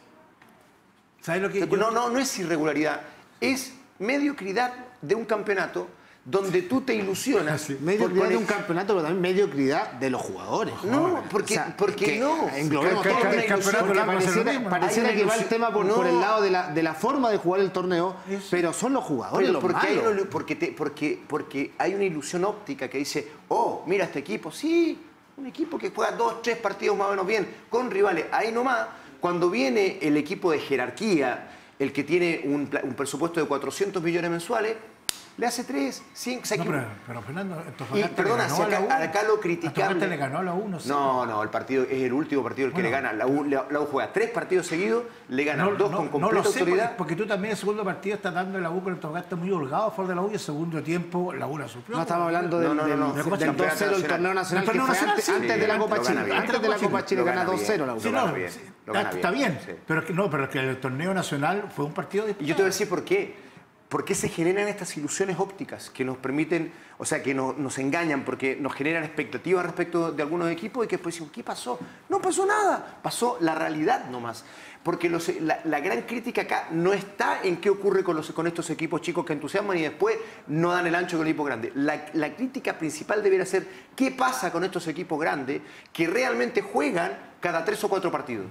[SPEAKER 4] ¿Sabes lo que yo-
[SPEAKER 5] No, no, no es irregularidad, es mediocridad de un campeonato donde tú te ilusionas. por
[SPEAKER 1] Mediocridad de
[SPEAKER 5] poner-
[SPEAKER 1] un campeonato, pero también mediocridad de los jugadores.
[SPEAKER 5] No, porque,
[SPEAKER 1] O sea,
[SPEAKER 5] porque
[SPEAKER 1] que
[SPEAKER 5] no.
[SPEAKER 1] englobemos
[SPEAKER 4] Que-
[SPEAKER 1] todo.
[SPEAKER 4] que- que
[SPEAKER 1] Una
[SPEAKER 4] el
[SPEAKER 1] ilusión,
[SPEAKER 4] campeonato
[SPEAKER 1] porque
[SPEAKER 4] largo es lo
[SPEAKER 1] pareciera,
[SPEAKER 4] mismo.
[SPEAKER 1] pareciera
[SPEAKER 5] Hay una
[SPEAKER 1] que va el
[SPEAKER 5] ilusión.
[SPEAKER 1] tema por,
[SPEAKER 5] No.
[SPEAKER 1] por el lado de la, de la forma de jugar el torneo,
[SPEAKER 4] Eso.
[SPEAKER 1] pero son los jugadores
[SPEAKER 5] Pero
[SPEAKER 1] los
[SPEAKER 5] porque hay,
[SPEAKER 1] malos.
[SPEAKER 5] una- porque, te- porque, porque hay una ilusión óptica que dice, oh, mira este equipo, sí, un equipo que juega dos, tres partidos más o menos bien, con rivales, ahí nomás, cuando viene el equipo de jerarquía, el que tiene un, pla- un presupuesto de cuatrocientos millones mensuales, le hace tres, cinco, se
[SPEAKER 4] No,
[SPEAKER 5] equivo-
[SPEAKER 4] pero, pero Fernando,
[SPEAKER 5] Y,
[SPEAKER 4] Antofagasta
[SPEAKER 5] perdona,
[SPEAKER 4] le ganó
[SPEAKER 5] si
[SPEAKER 4] a la
[SPEAKER 5] acá,
[SPEAKER 4] U.
[SPEAKER 5] acá lo
[SPEAKER 4] Antofagasta
[SPEAKER 5] criticable...
[SPEAKER 4] le ganó a la U, no sé.
[SPEAKER 5] No, no, el partido es el último partido el que
[SPEAKER 4] Bueno.
[SPEAKER 5] le gana. La U, la, la U juega tres partidos seguidos, le gana dos con
[SPEAKER 4] no
[SPEAKER 5] completa
[SPEAKER 4] lo sé,
[SPEAKER 5] autoridad.
[SPEAKER 4] porque, porque tú también el segundo partido estás dando la U con Antofagasta muy holgado a favor de la U y el segundo tiempo la U la sufrió.
[SPEAKER 1] No estamos hablando
[SPEAKER 5] No,
[SPEAKER 1] del,
[SPEAKER 5] no, no,
[SPEAKER 1] del-
[SPEAKER 5] no.
[SPEAKER 1] del
[SPEAKER 5] Del
[SPEAKER 1] dos
[SPEAKER 5] campeonato
[SPEAKER 1] cero del
[SPEAKER 5] nacional.
[SPEAKER 1] torneo nacional,
[SPEAKER 4] Del
[SPEAKER 1] que
[SPEAKER 4] torneo
[SPEAKER 1] fue
[SPEAKER 4] nacional,
[SPEAKER 1] antes,
[SPEAKER 4] sí,
[SPEAKER 1] antes de la
[SPEAKER 5] sí,
[SPEAKER 1] Copa
[SPEAKER 5] lo
[SPEAKER 1] Chile.
[SPEAKER 5] gana bien.
[SPEAKER 1] Antes de la Copa Chile
[SPEAKER 5] Lo
[SPEAKER 1] gana
[SPEAKER 5] gana
[SPEAKER 1] dos cero la U.
[SPEAKER 5] bien.
[SPEAKER 4] Sí,
[SPEAKER 5] Lo
[SPEAKER 4] no,
[SPEAKER 5] gana bien,
[SPEAKER 4] sí,
[SPEAKER 5] lo gana
[SPEAKER 4] está
[SPEAKER 5] bien,
[SPEAKER 4] bien,
[SPEAKER 5] sí.
[SPEAKER 4] pero es que no, pero es que el torneo nacional fue un partido
[SPEAKER 5] Y yo te voy a decir por qué. ¿Por qué se generan estas ilusiones ópticas que nos permiten, o sea, que no- nos engañan porque nos generan expectativas respecto de algunos equipos y que después decimos, ¿qué pasó? No pasó nada, pasó la realidad nomás. Porque los- la, la gran crítica acá no está en qué ocurre con, los, con estos equipos chicos que entusiasman y después no dan el ancho con el equipo grande. La, la crítica principal debería ser qué pasa con estos equipos grandes que realmente juegan cada tres o cuatro partidos.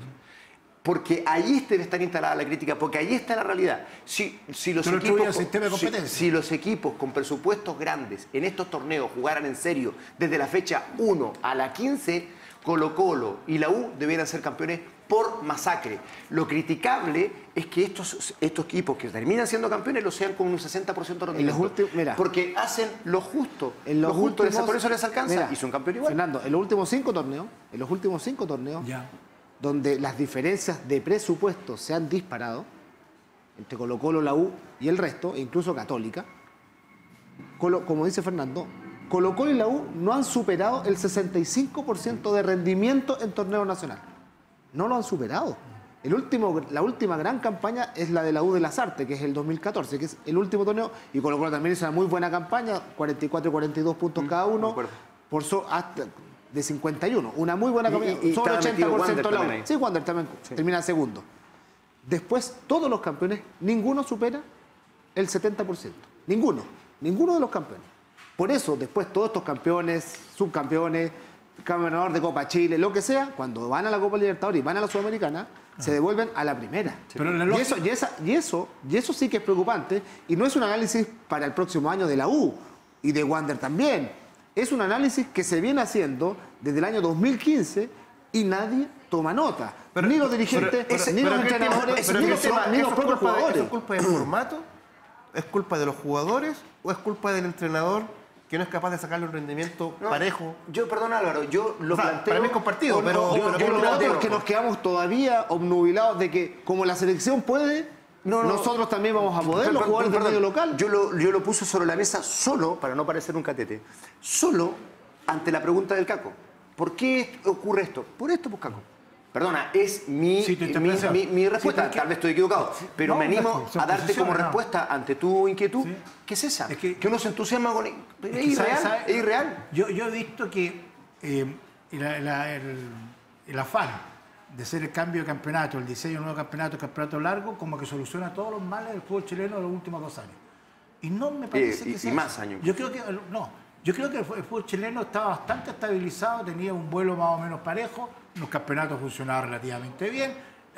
[SPEAKER 5] Porque ahí debe estar instalada la crítica, porque ahí está la realidad. Si, si, los
[SPEAKER 4] Pero
[SPEAKER 5] equipos,
[SPEAKER 4] atribuye al sistema de
[SPEAKER 5] si-
[SPEAKER 4] competencia.
[SPEAKER 5] si los equipos con presupuestos grandes en estos torneos jugaran en serio desde la fecha uno a la quince, Colo Colo y la U debieran ser campeones por masacre. Lo criticable es que estos, estos equipos que terminan siendo campeones lo sean con un sesenta por ciento de
[SPEAKER 1] En los
[SPEAKER 5] rendimiento.
[SPEAKER 1] últimos- mira.
[SPEAKER 5] Porque hacen lo justo.
[SPEAKER 1] En los
[SPEAKER 5] lo justo,
[SPEAKER 1] últimos-
[SPEAKER 5] por eso les alcanza
[SPEAKER 1] Mira,
[SPEAKER 5] y son campeones igual.
[SPEAKER 1] Fernando, en los últimos cinco torneos, en los últimos cinco torneos,
[SPEAKER 4] Ya.
[SPEAKER 1] donde las diferencias de presupuesto se han disparado entre Colo Colo, la U y el resto, e incluso Católica, Colo- como dice Fernando, Colo-Colo y la U no han superado el sesenta y cinco por ciento de rendimiento en torneo nacional. No lo han superado. El último, la última gran campaña es la de la U de las Artes, que es el dos mil catorce, que es el último torneo, y Colo-Colo también hizo una muy buena campaña, cuarenta y cuatro y cuarenta y dos puntos mm, cada uno, por so, hasta de cincuenta y uno. Una muy buena campaña, y, y sobre ochenta por ciento la U. Sí, Wander también sí. termina segundo. Después, todos los campeones, ninguno supera el setenta por ciento. Ninguno. Ninguno de los campeones. Por eso, después, todos estos campeones, subcampeones, ganador de Copa Chile, lo que sea, cuando van a la Copa Libertadores y van a la Sudamericana, ah. se devuelven a la primera. Pero y, eso, y, esa, y, eso, y eso sí que es preocupante, y no es un análisis para el próximo año de la U y de Wander también. Es un análisis que se viene haciendo desde el año dos mil quince y nadie toma nota. Pero, ni los dirigentes, pero, pero, ni pero, los entrenadores,
[SPEAKER 3] pero,
[SPEAKER 1] ni los,
[SPEAKER 3] tema,
[SPEAKER 1] ni los propios jugadores.
[SPEAKER 3] ¿Es culpa del formato? ¿Es culpa de los jugadores? ¿O es culpa del entrenador que no es capaz de sacarle un rendimiento no, parejo?
[SPEAKER 5] Yo, perdón Álvaro, yo lo
[SPEAKER 3] o sea,
[SPEAKER 5] planteo...
[SPEAKER 3] Para mí es compartido,
[SPEAKER 1] o,
[SPEAKER 3] pero...
[SPEAKER 1] O,
[SPEAKER 3] pero,
[SPEAKER 1] yo,
[SPEAKER 3] pero
[SPEAKER 1] yo
[SPEAKER 3] lo
[SPEAKER 1] planteo que nos quedamos todavía obnubilados de que como la selección puede, no, no, nosotros también vamos a poder,
[SPEAKER 5] pero,
[SPEAKER 1] los jugadores del medio local.
[SPEAKER 5] Yo lo, yo lo puse sobre la mesa solo, para no parecer un catete, solo ante la pregunta del Caco. ¿Por qué ocurre esto? Por esto, pues, Caco. Perdona, es mi,
[SPEAKER 4] sí,
[SPEAKER 5] mi, mi, mi respuesta, sí, tal vez estoy equivocado, pero no, me animo a darte como no. respuesta ante tu inquietud, sí. ¿qué es esa? Es que, que uno se entusiasma con... Es, es que irreal, sabe, sabe, es irreal.
[SPEAKER 4] Yo, yo he visto que eh, la, la, el, el afán de hacer el cambio de campeonato, el diseño de un nuevo campeonato, el campeonato largo, como que soluciona todos los males del fútbol chileno de los últimos dos años. Y no me parece
[SPEAKER 5] eh,
[SPEAKER 4] que
[SPEAKER 5] y,
[SPEAKER 4] sea
[SPEAKER 5] y más años.
[SPEAKER 4] Yo creo que... No. Yo creo que el fútbol chileno estaba bastante estabilizado, tenía un vuelo más o menos parejo, los campeonatos funcionaban relativamente bien.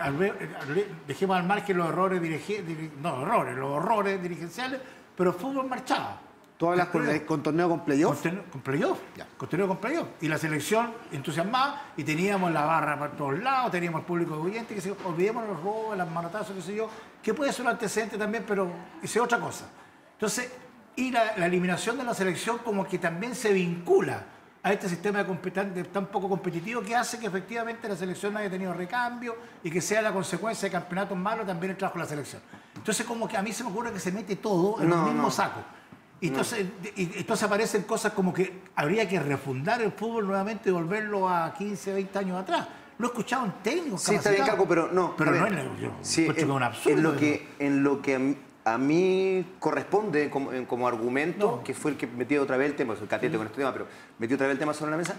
[SPEAKER 4] Dejemos al margen los errores dirigenciales, no errores, los horrores dirigenciales, pero el fútbol marchaba.
[SPEAKER 1] ¿Tú hablas con, con torneo con playoff?
[SPEAKER 4] Con, con playoff, con torneo con playoff. Y la selección entusiasmada, y teníamos la barra por todos lados, teníamos el público oyente, que se olvidemos los robos, las manotazos, qué sé yo, que puede ser un antecedente también, pero es otra cosa. Entonces, y la, la eliminación de la selección como que también se vincula a este sistema de, de tan poco competitivo que hace que efectivamente la selección no haya tenido recambio y que sea la consecuencia de campeonatos malos también el trabajo de la selección. Entonces como que a mí se me ocurre que se mete todo en no, el mismo no. saco. Y entonces, no. y entonces aparecen cosas como que habría que refundar el fútbol nuevamente y volverlo a quince, veinte años atrás. Lo he escuchado en técnicos.
[SPEAKER 5] Sí, está bien, Caco, pero no.
[SPEAKER 4] Pero no es yo
[SPEAKER 5] sí, en, un absurdo. En lo que, en lo que a mí corresponde como, como argumento, no. que fue el que metió otra vez el tema, soy catete sí. con este tema, pero metió otra vez el tema sobre la mesa,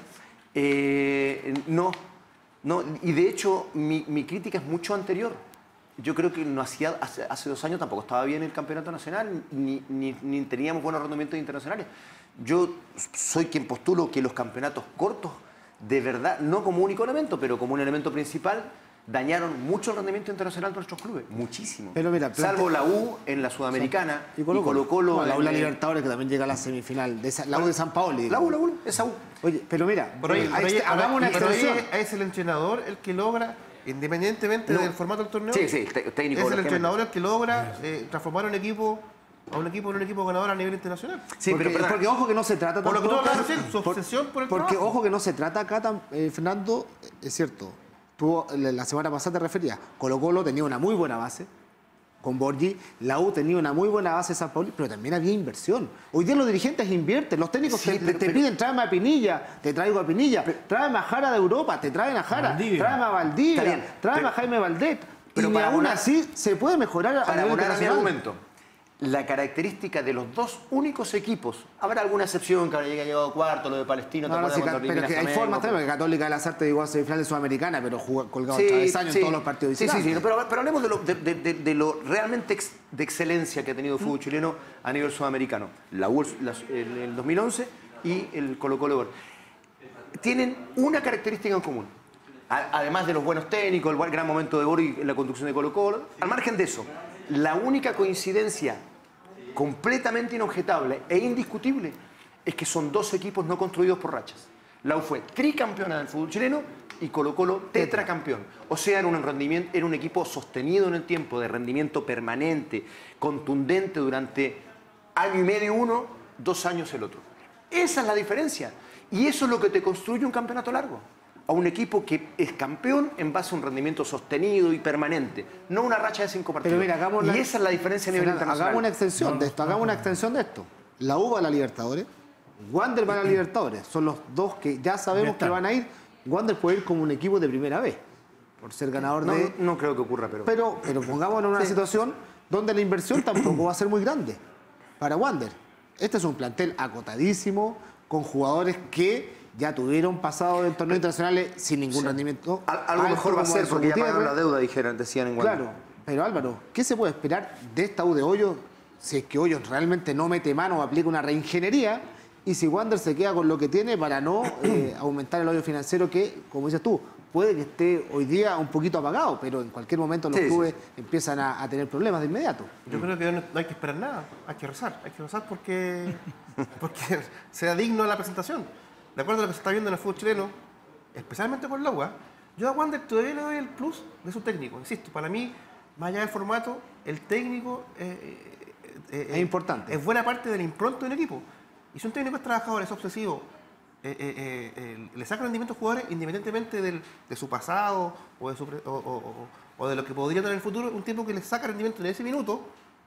[SPEAKER 5] eh, no, no, y de hecho mi, mi crítica es mucho anterior. Yo creo que no hacía, hace, hace dos años tampoco estaba bien el campeonato nacional, ni, ni, ni teníamos buenos rendimientos internacionales. Yo soy quien postulo que los campeonatos cortos, de verdad, no como único elemento, pero como un elemento principal, dañaron mucho el rendimiento internacional de nuestros clubes, muchísimo.
[SPEAKER 1] Pero mira,
[SPEAKER 5] salvo la U en la Sudamericana sí. y Colo-Colo.
[SPEAKER 1] Colo, no, la U la Libertadores que también llega a la semifinal, de esa, la U de San Paoli.
[SPEAKER 5] La U, la U, esa U.
[SPEAKER 1] Oye, pero mira,
[SPEAKER 3] pero ahí, ahí, hagamos una extensión. Es el entrenador el que logra, independientemente no. del formato del torneo,
[SPEAKER 5] sí, sí, el técnico,
[SPEAKER 3] es el entrenador el que logra eh, transformar un equipo a un equipo en un equipo ganador a nivel internacional.
[SPEAKER 1] Sí, porque, pero, pero, porque ojo que no se trata
[SPEAKER 3] por lo que tú hablas, su
[SPEAKER 1] por,
[SPEAKER 3] obsesión por el
[SPEAKER 1] Porque
[SPEAKER 3] trabajo.
[SPEAKER 1] ojo que no se trata acá, tan, eh, Fernando, es cierto. Tú, la semana pasada te referías, Colo-Colo tenía una muy buena base con Borgi, la U tenía una muy buena base de San Paulo, pero también había inversión. Hoy día los dirigentes invierten, los técnicos sí, te, pero, te pero, piden, tráeme a Pinilla, te traigo a Pinilla, pero, tráeme a Jara de Europa, te traen a Jara, Valdivia. tráeme a Valdivia, bien, tráeme pero, a Jaime Valdet. Pero y aún así se puede mejorar a
[SPEAKER 5] para
[SPEAKER 1] nivel
[SPEAKER 5] abonar a mi
[SPEAKER 1] internacional.
[SPEAKER 5] argumento. La característica de los dos únicos equipos, habrá alguna excepción que haya llegado cuarto, lo de Palestino,
[SPEAKER 1] no, no, sí, pero que hay formas también, porque Católica de las Artes llegó a semifinal de Sudamericana, pero jugó colgado sí, travesaño sí, en todos los partidos.
[SPEAKER 5] Sí, sí, sí, pero, pero hablemos de lo, de, de, de, de lo realmente ex, de excelencia que ha tenido el fútbol chileno a nivel sudamericano. La U en el dos mil once y el Colo-Colo. Tienen una característica en común. Además de los buenos técnicos, el gran momento de Borgi en la conducción de Colo-Colo, al margen de eso, la única coincidencia completamente inobjetable e indiscutible es que son dos equipos no construidos por rachas. La U fue tricampeona del fútbol chileno y Colo-Colo tetracampeón. O sea, era un, rendimiento, era un equipo sostenido en el tiempo, de rendimiento permanente, contundente durante año y medio uno, dos años el otro. Esa es la diferencia. Y eso es lo que te construye un campeonato largo. A un equipo que es campeón en base a un rendimiento sostenido y permanente, no una racha de cinco partidos.
[SPEAKER 1] Pero mira, hagamos
[SPEAKER 5] y
[SPEAKER 1] la,
[SPEAKER 5] esa es la diferencia a nivel internacional.
[SPEAKER 1] Hagamos una extensión no, de esto, hagamos una extensión de esto. La U va a la Libertadores, Wander va a la Libertadores. Son los dos que ya sabemos que van a ir. Wander puede ir como un equipo de primera vez, por ser ganador
[SPEAKER 5] No,
[SPEAKER 1] de...
[SPEAKER 5] no creo que ocurra, pero...
[SPEAKER 1] Pero, pero pongámonos en una situación donde la inversión tampoco va a ser muy grande para Wander. Este es un plantel acotadísimo, con jugadores que ya tuvieron pasado en torneos internacionales sin ningún
[SPEAKER 5] Sí.
[SPEAKER 1] rendimiento.
[SPEAKER 5] Al- algo
[SPEAKER 1] alto
[SPEAKER 5] mejor va a
[SPEAKER 1] como
[SPEAKER 5] ser,
[SPEAKER 1] Enzo
[SPEAKER 5] porque ya pagaron
[SPEAKER 1] Gutiérrez.
[SPEAKER 5] la deuda, dijeron, decían en Wander.
[SPEAKER 1] Claro, pero Álvaro, ¿qué se puede esperar de esta U de Hoyos si es que Hoyos realmente no mete mano o aplica una reingeniería y si Wander se queda con lo que tiene para no eh, aumentar el hoyo financiero que, como dices tú, puede que esté hoy día un poquito apagado, pero en cualquier momento los
[SPEAKER 5] Sí,
[SPEAKER 1] clubes
[SPEAKER 5] sí,
[SPEAKER 1] empiezan a, a tener problemas de inmediato?
[SPEAKER 3] Yo creo que no, no hay que esperar nada, hay que rezar, hay que rezar porque, porque sea digno de la presentación. De acuerdo a lo que se está viendo en el fútbol chileno, especialmente con la U A, yo a Wander todavía le doy el plus de su técnico. Insisto, para mí, más allá del formato, el técnico eh, eh,
[SPEAKER 1] Es importante.
[SPEAKER 3] Es buena parte del impronto de un equipo. Y si un técnico es trabajador, es obsesivo, eh, eh, eh, eh, le saca rendimiento a los jugadores independientemente del- de su pasado o de, su pre- o, o- o- o de lo que podría tener en el futuro, un tipo que le saca rendimiento en ese minuto,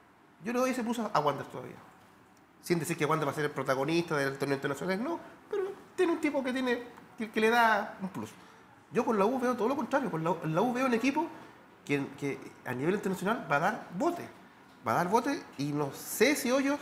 [SPEAKER 3] yo le doy ese plus a a Wander todavía. Sin decir que Wander va a ser el protagonista del torneo internacional, no, pero tiene un tipo que, tiene, que, que le da un plus. Yo con la U veo todo lo contrario, con la, U- en la U veo un equipo que, que a nivel internacional va a dar bote, va a dar bote y no sé si Hoyos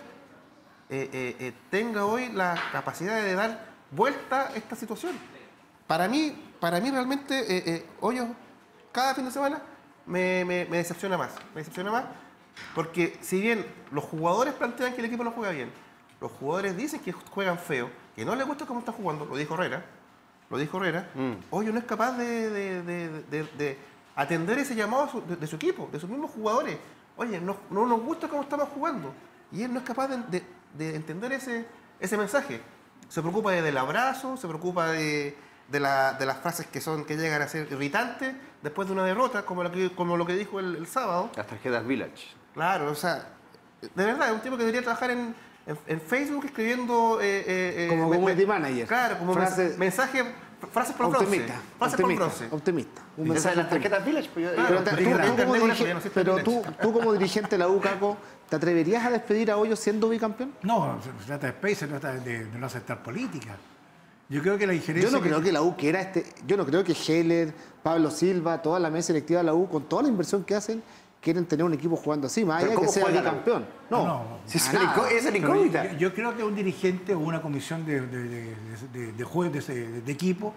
[SPEAKER 3] eh, eh, eh, tenga hoy la capacidad de dar vuelta a esta situación. Para mí, para mí realmente eh, eh, Hoyos cada fin de semana me, me- me decepciona más, me decepciona más porque si bien los jugadores plantean que el equipo no juega bien, los jugadores dicen que juegan feo, que no les gusta cómo están jugando, lo dijo Herrera, lo dijo Herrera,
[SPEAKER 5] Mm.
[SPEAKER 3] Hoyos no es capaz de, de- de- de- de atender ese llamado a su- de, de su equipo, de sus mismos jugadores. Oye, no, no nos gusta cómo estamos jugando. Y él no es capaz de, de- de entender ese, ese mensaje. Se preocupa de- del abrazo, se preocupa de, de, la- de las frases que son que llegan a ser irritantes después de una derrota, como lo que, como lo que dijo el, el sábado.
[SPEAKER 5] Las tarjetas Village.
[SPEAKER 3] Claro, o sea, de verdad, es un tipo que debería trabajar en, en- en Facebook escribiendo... eh, eh, eh,
[SPEAKER 1] Como
[SPEAKER 3] me-
[SPEAKER 1] community
[SPEAKER 3] me-
[SPEAKER 1] manager.
[SPEAKER 3] Claro, como
[SPEAKER 1] Frase-
[SPEAKER 3] mens- mensaje, frases por bronce.
[SPEAKER 1] Optimista,
[SPEAKER 3] Frases por
[SPEAKER 1] optimista,
[SPEAKER 3] bronce.
[SPEAKER 1] optimista. Un
[SPEAKER 5] ¿Esas
[SPEAKER 1] mensaje
[SPEAKER 5] las
[SPEAKER 1] optimista.
[SPEAKER 5] tarjetas Village? Pues yo-
[SPEAKER 3] Claro,
[SPEAKER 1] Pero, te- tú,
[SPEAKER 3] dije,
[SPEAKER 1] tú
[SPEAKER 3] internet
[SPEAKER 1] como
[SPEAKER 3] con eso,
[SPEAKER 1] dirige-
[SPEAKER 3] ya no sé
[SPEAKER 1] pero
[SPEAKER 3] internet.
[SPEAKER 1] tú, tú como dirigente de la U, Caco, ¿te atreverías a despedir a Hoyos siendo bicampeón?
[SPEAKER 4] No, se trata de space, se trata de, de no aceptar política. Yo creo que la injerencia...
[SPEAKER 1] Yo no creo que la U quiera este. Yo no creo que Heller, Pablo Silva, toda la mesa directiva de la U, con toda la inversión que hacen, quieren tener un equipo jugando así, más
[SPEAKER 5] Pero
[SPEAKER 1] allá de que
[SPEAKER 5] ¿cómo
[SPEAKER 1] sea
[SPEAKER 5] juega la U?
[SPEAKER 1] bicampeón. No,
[SPEAKER 4] No, no.
[SPEAKER 5] Si
[SPEAKER 1] a
[SPEAKER 5] es la
[SPEAKER 1] nada.
[SPEAKER 5] inco- esa es la
[SPEAKER 4] Pero
[SPEAKER 5] incógnita.
[SPEAKER 4] yo, yo creo que un dirigente o una comisión de, de, de, de, de juez de, ese- de equipo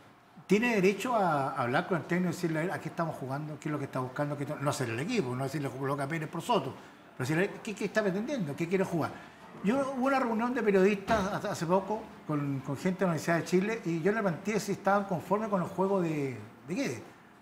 [SPEAKER 4] tiene derecho a hablar con el técnico y decirle a él a qué estamos jugando, qué es lo que está buscando, qué to- no hacer el equipo, no decirle coloca Pérez por Soto, pero decirle qué, qué está pretendiendo, qué quiere jugar. Yo hubo una reunión de periodistas hace- hace poco con, con gente de la Universidad de Chile y yo le planteé si estaban conformes con el juego de... ¿De qué?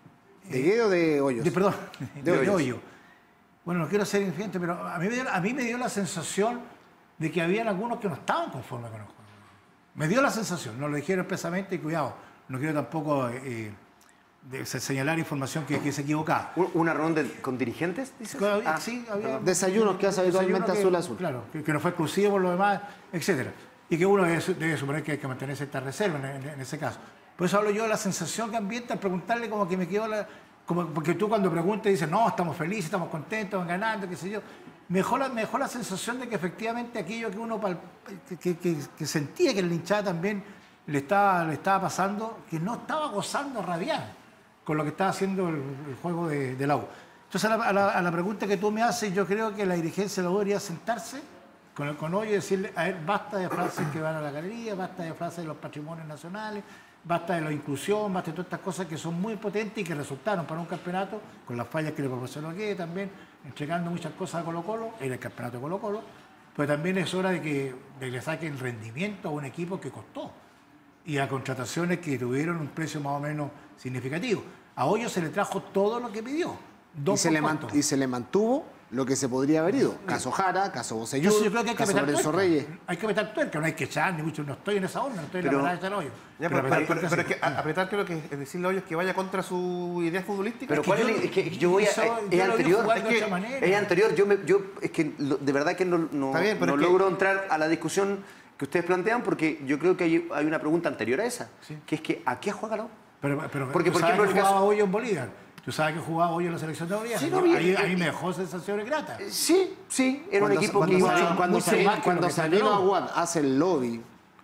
[SPEAKER 1] ¿De Guedo o de Hoyos?
[SPEAKER 4] De, perdón, de,
[SPEAKER 1] De
[SPEAKER 4] de
[SPEAKER 1] Hoyos.
[SPEAKER 4] Hoyo. Bueno, no quiero ser influyente, pero a mí, me dio, a mí me dio la sensación de que habían algunos que no estaban conformes con el juego. Me dio la sensación, no lo dijeron expresamente y cuidado, no quiero tampoco eh, de- señalar información que, que es equivocada.
[SPEAKER 5] ¿Un- ¿Una reunión de- con dirigentes? dices?
[SPEAKER 4] Claro,
[SPEAKER 5] Ah,
[SPEAKER 4] sí, había
[SPEAKER 5] perdón.
[SPEAKER 1] Desayunos que hace
[SPEAKER 4] desayuno
[SPEAKER 1] habitualmente
[SPEAKER 4] que-
[SPEAKER 1] Azul Azul.
[SPEAKER 4] Claro, que, que no fue exclusivo por lo demás, etcétera. Y que uno debe, su- debe suponer que hay que mantener cierta reserva en, en- en ese caso. Por eso hablo yo de la sensación que ambienta al preguntarle como que me quedó la... Como, porque tú cuando preguntas dices, no, estamos felices, estamos contentos, ganando, qué sé yo. Me dejó la, me dejó la sensación de que efectivamente aquello que uno pal- que, que- que- que sentía que el hinchada también le estaba, le estaba pasando, que no estaba gozando rabiar con lo que estaba haciendo el, el juego de, de la U. Entonces, a la, a la- a la pregunta que tú me haces, yo creo que la dirigencia de la U debería sentarse con el con Hoyo y decirle, a ver, basta de frases que van a la galería, basta de frases de los patrimonios nacionales, basta de la inclusión, basta de todas estas cosas que son muy potentes y que resultaron para un campeonato, con las fallas que le proporcionó aquí también, entregando muchas cosas a Colo Colo, era el campeonato de Colo Colo, pero también es hora de que de que le saquen rendimiento a un equipo que costó y a contrataciones que tuvieron un precio más o menos significativo. A Hoyo se le trajo todo lo que pidió.
[SPEAKER 1] Y
[SPEAKER 4] Dos
[SPEAKER 1] se,
[SPEAKER 4] por
[SPEAKER 1] le man-
[SPEAKER 4] puesto.
[SPEAKER 1] y se le mantuvo lo que se podría haber ido. Caso Jara, caso Bocellur,
[SPEAKER 4] Entonces yo creo que hay que
[SPEAKER 1] caso
[SPEAKER 4] apretar
[SPEAKER 1] Lorenzo
[SPEAKER 4] tuerca.
[SPEAKER 1] Reyes.
[SPEAKER 4] Hay que apretar tuerca, no hay que echar, ni mucho, no estoy en esa onda, no estoy en
[SPEAKER 5] Pero-
[SPEAKER 4] la parada de echar hoyo.
[SPEAKER 3] Ya,
[SPEAKER 4] Pero
[SPEAKER 3] pero,
[SPEAKER 4] apretar
[SPEAKER 3] pero-
[SPEAKER 4] tuerca
[SPEAKER 3] pero
[SPEAKER 4] sí.
[SPEAKER 3] es que a- apretar creo que es decirle a Hoyos que vaya contra su idea futbolística.
[SPEAKER 5] Pero
[SPEAKER 3] Es que
[SPEAKER 5] ¿cuál
[SPEAKER 3] yo-
[SPEAKER 5] es, es que yo voy a...
[SPEAKER 4] Eso,
[SPEAKER 5] Es,
[SPEAKER 4] yo lo vi
[SPEAKER 5] anterior.
[SPEAKER 4] jugando de
[SPEAKER 5] Es, que
[SPEAKER 4] otra manera.
[SPEAKER 5] es anterior. Yo, me, yo es que lo- de verdad que no, no,
[SPEAKER 3] Está bien, pero
[SPEAKER 5] no
[SPEAKER 3] es que-
[SPEAKER 5] logro entrar a la discusión que ustedes plantean porque yo creo que hay, hay una pregunta anterior a esa, que es que ¿a qué juega la U?
[SPEAKER 4] Pero, pero
[SPEAKER 5] Porque,
[SPEAKER 4] tú
[SPEAKER 5] por
[SPEAKER 4] sabes
[SPEAKER 5] ejemplo,
[SPEAKER 4] que
[SPEAKER 5] el caso-
[SPEAKER 4] jugaba Hoyo en Bolívar. Tú sabes que jugaba Hoyo en la selección de Bolívar.
[SPEAKER 5] Sí,
[SPEAKER 4] Yo-
[SPEAKER 5] no, bien,
[SPEAKER 4] ahí,
[SPEAKER 5] eh,
[SPEAKER 4] ahí me
[SPEAKER 5] eh,
[SPEAKER 4] dejó sensaciones gratas.
[SPEAKER 5] Sí, sí, era un
[SPEAKER 1] Cuando-
[SPEAKER 5] equipo
[SPEAKER 1] cuando
[SPEAKER 5] que
[SPEAKER 1] Sabino-
[SPEAKER 5] iba...
[SPEAKER 1] cuando
[SPEAKER 4] mucho
[SPEAKER 1] Sabino-
[SPEAKER 4] más que
[SPEAKER 1] cuando
[SPEAKER 4] lo que
[SPEAKER 1] Sabino
[SPEAKER 4] Sabino.
[SPEAKER 1] Aguad hace el lobby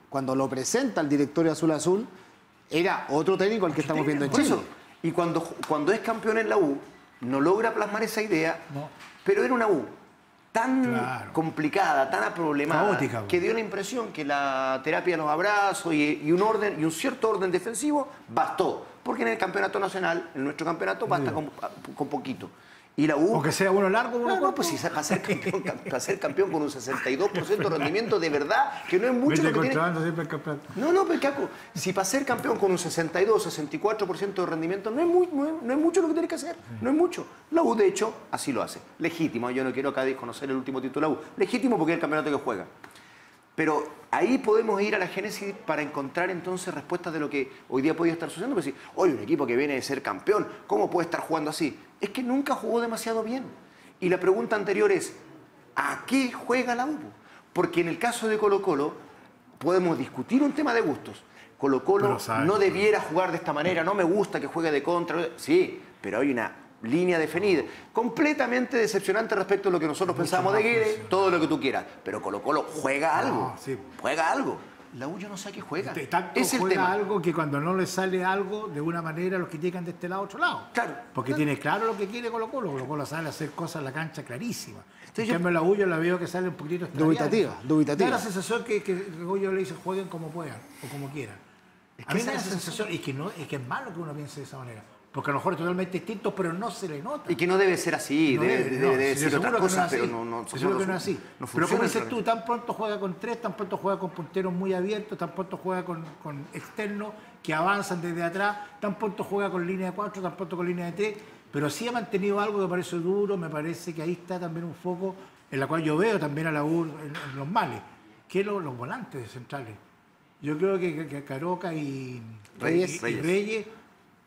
[SPEAKER 1] cuando lo presenta el directorio Azul Azul, era otro técnico al que estamos viendo en
[SPEAKER 5] Por
[SPEAKER 1] Chile.
[SPEAKER 5] eso. Y cuando, cuando es campeón en la U, no logra plasmar esa idea,
[SPEAKER 4] No.
[SPEAKER 5] pero era una U tan
[SPEAKER 4] Claro.
[SPEAKER 5] complicada, tan problemada,
[SPEAKER 4] Caótica,
[SPEAKER 5] que dio la impresión que la terapia de los abrazos y, y un orden y un cierto orden defensivo bastó. Porque en el campeonato nacional, en nuestro campeonato, basta con, con poquito. Y la U...
[SPEAKER 4] Aunque sea uno largo, uno
[SPEAKER 5] No, no,
[SPEAKER 4] corto.
[SPEAKER 5] pues si para ser campeón, para ser campeón con un sesenta y dos por ciento de rendimiento, de verdad, que no es mucho
[SPEAKER 4] Vete
[SPEAKER 5] lo que tiene...
[SPEAKER 4] contrabando siempre el campeonato.
[SPEAKER 5] No, no, pero Caco, si para ser campeón con un sesenta y dos, sesenta y cuatro por ciento de rendimiento, no es, muy, no, es, no es mucho lo que tiene que hacer, no es mucho. La U, de hecho, así lo hace. Legítimo, yo no quiero acá desconocer el último título de la U. Legítimo porque es el campeonato que juega. Pero ahí podemos ir a la génesis para encontrar entonces respuestas de lo que hoy día podría estar sucediendo. Pues decir, oye, un equipo que viene de ser campeón, ¿cómo puede estar jugando así? Es que nunca jugó demasiado bien. Y la pregunta anterior es, ¿a qué juega la U? Porque en el caso de Colo-Colo podemos discutir un tema de gustos. Colo-Colo no debiera jugar de esta manera, no me gusta que juegue de contra. Sí, pero hay una línea definida, completamente decepcionante respecto a lo que nosotros pensábamos de Guede, todo lo que tú quieras. Pero Colo-Colo juega algo,
[SPEAKER 4] No, sí.
[SPEAKER 5] juega algo. La U yo no sé a qué juega.
[SPEAKER 4] Tanto
[SPEAKER 5] Es el
[SPEAKER 4] juega
[SPEAKER 5] tema.
[SPEAKER 4] algo que cuando no le sale algo, de una manera los critican de este lado a otro lado.
[SPEAKER 5] Claro.
[SPEAKER 4] Porque
[SPEAKER 5] Claro.
[SPEAKER 4] tiene claro lo que quiere Colo-Colo. Colo-Colo sale a hacer cosas en la cancha clarísimas.
[SPEAKER 5] Entonces
[SPEAKER 4] En
[SPEAKER 5] yo-
[SPEAKER 4] cambio, la U yo la veo que sale un poquito extraviada.
[SPEAKER 1] Dubitativa, dubitativa.
[SPEAKER 4] Da la sensación que, que Goyo le dice jueguen como puedan o como quieran. A mí me da la sensación, y que, no, y que es malo que uno piense de esa manera. Porque a lo mejor es totalmente distinto, pero no se le nota.
[SPEAKER 5] Y que no debe ser así,
[SPEAKER 4] No
[SPEAKER 5] debe,
[SPEAKER 4] debe,
[SPEAKER 5] debe,
[SPEAKER 4] no,
[SPEAKER 5] debe
[SPEAKER 4] sí,
[SPEAKER 5] ser
[SPEAKER 4] seguro
[SPEAKER 5] otras
[SPEAKER 4] que no
[SPEAKER 5] cosas,
[SPEAKER 4] es
[SPEAKER 5] pero
[SPEAKER 4] así.
[SPEAKER 5] no, no,
[SPEAKER 4] Seguro
[SPEAKER 5] no,
[SPEAKER 4] que no es así.
[SPEAKER 5] no
[SPEAKER 4] Pero
[SPEAKER 5] funciona
[SPEAKER 4] como dices
[SPEAKER 5] el
[SPEAKER 4] tú, tan pronto juega con tres, tan pronto juega con punteros muy abiertos, tan pronto juega con, con externos que avanzan desde atrás, tan pronto juega con línea de cuatro, tan pronto con línea de tres, pero sí ha mantenido algo que me parece duro, me parece que ahí está también un foco en la cual yo veo también a la U en, en los males, que es lo- los volantes de centrales. Yo creo que, que- que Caroca y
[SPEAKER 5] Reyes,
[SPEAKER 4] y- y
[SPEAKER 5] Reyes.
[SPEAKER 4] Reyes, eh,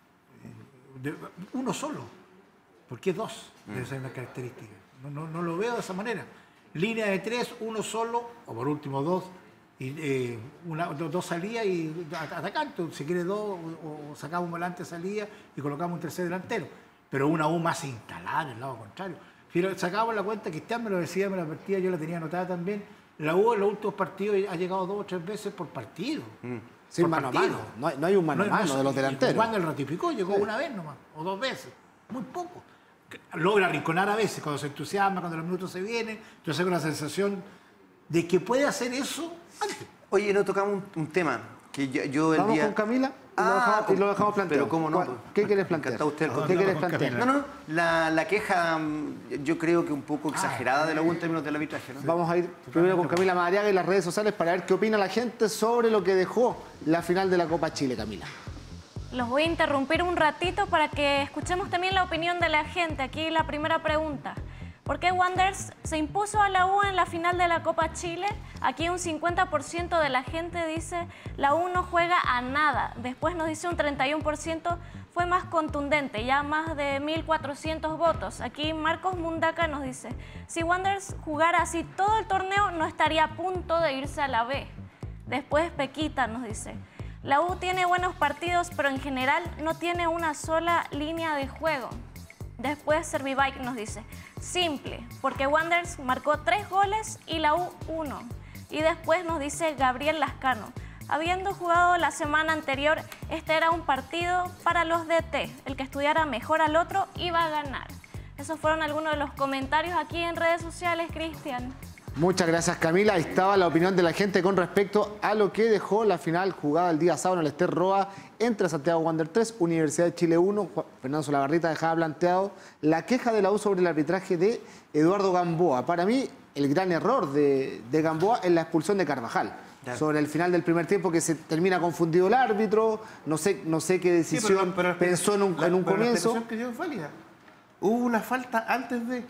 [SPEAKER 4] de- uno solo. ¿Por qué dos? Debe ser una característica. No, no, no lo veo de esa manera. Línea de tres, uno solo, o por último dos, y, eh, una, do- dos salidas y at- atacante. Si quiere dos, o, o sacamos un volante salida y colocamos un tercer delantero. Pero una U más instalada en el lado contrario. Fíjate, sacamos la cuenta que Cristian me lo decía, me la advertía, yo la tenía anotada también. La U en los últimos partidos ha llegado dos o tres veces por partido.
[SPEAKER 1] Sin
[SPEAKER 4] Por
[SPEAKER 1] mano a
[SPEAKER 4] partido.
[SPEAKER 1] mano. No hay, no hay un mano a
[SPEAKER 4] No, no,
[SPEAKER 1] mano de los
[SPEAKER 4] y-
[SPEAKER 1] delanteros.
[SPEAKER 4] y Juan el ratificó, llegó una vez nomás, o dos veces, muy poco. Logra arrinconar a veces cuando se entusiasma, cuando los minutos se vienen, entonces tengo la sensación de que puede hacer eso antes.
[SPEAKER 5] Oye, no tocamos un, un tema que yo, yo el
[SPEAKER 1] Vamos
[SPEAKER 5] día...
[SPEAKER 1] con Camila y, lo,
[SPEAKER 5] Ah,
[SPEAKER 1] dejamos, y
[SPEAKER 5] con-
[SPEAKER 1] lo dejamos planteado.
[SPEAKER 5] Pero cómo no.
[SPEAKER 1] ¿Cuál- ¿Qué quieres plantear?
[SPEAKER 5] Encantado usted.
[SPEAKER 1] ¿Qué
[SPEAKER 4] No,
[SPEAKER 1] quieres
[SPEAKER 4] no, con
[SPEAKER 1] plantear?
[SPEAKER 4] Camila.
[SPEAKER 5] No, no, la, la queja mm, yo creo que un poco exagerada de la U en términos del arbitraje, ¿no?
[SPEAKER 1] Vamos a ir primero con Camila Madariaga y las redes sociales para ver qué opina la gente sobre lo que dejó la final de la Copa Chile, Camila.
[SPEAKER 2] Los voy a interrumpir un ratito para que escuchemos también la opinión de la gente. Aquí la primera pregunta. ¿Por qué Wanderers se impuso a la U en la final de la Copa Chile? Aquí un cincuenta por ciento de la gente dice la U no juega a nada. Después nos dice un treinta y uno por ciento fue más contundente, ya más de mil cuatrocientos votos. Aquí Marcos Mundaca nos dice, si Wanderers jugara así todo el torneo no estaría a punto de irse a la B. Después Pequita nos dice, la U tiene buenos partidos, pero en general no tiene una sola línea de juego. Después Servibike nos dice, simple, porque Wanderers marcó tres goles y la U uno. Y después nos dice Gabriel Lascano, habiendo jugado la semana anterior, este era un partido para los D T. El que estudiara mejor al otro iba a ganar. Esos fueron algunos de los comentarios aquí en redes sociales, Cristian.
[SPEAKER 1] Muchas gracias, Camila. Ahí estaba la opinión de la gente con respecto a lo que dejó la final jugada el día sábado en el Ester Roa entre Santiago Wanderers tres, Universidad de Chile uno. Juan Fernando Solabarrieta dejaba planteado la queja de la U sobre el arbitraje de Eduardo Gamboa. Para mí, el gran error de, de Gamboa es la expulsión de Carvajal.
[SPEAKER 5] Claro.
[SPEAKER 1] Sobre el final del primer tiempo que se termina confundido el árbitro, no sé, no sé qué
[SPEAKER 3] Sí,
[SPEAKER 1] decisión
[SPEAKER 3] pero- pero-
[SPEAKER 1] pensó en un,
[SPEAKER 3] la-
[SPEAKER 1] en un
[SPEAKER 3] pero
[SPEAKER 1] comienzo.
[SPEAKER 3] La explicación que dio es válida. Hubo una falta antes de...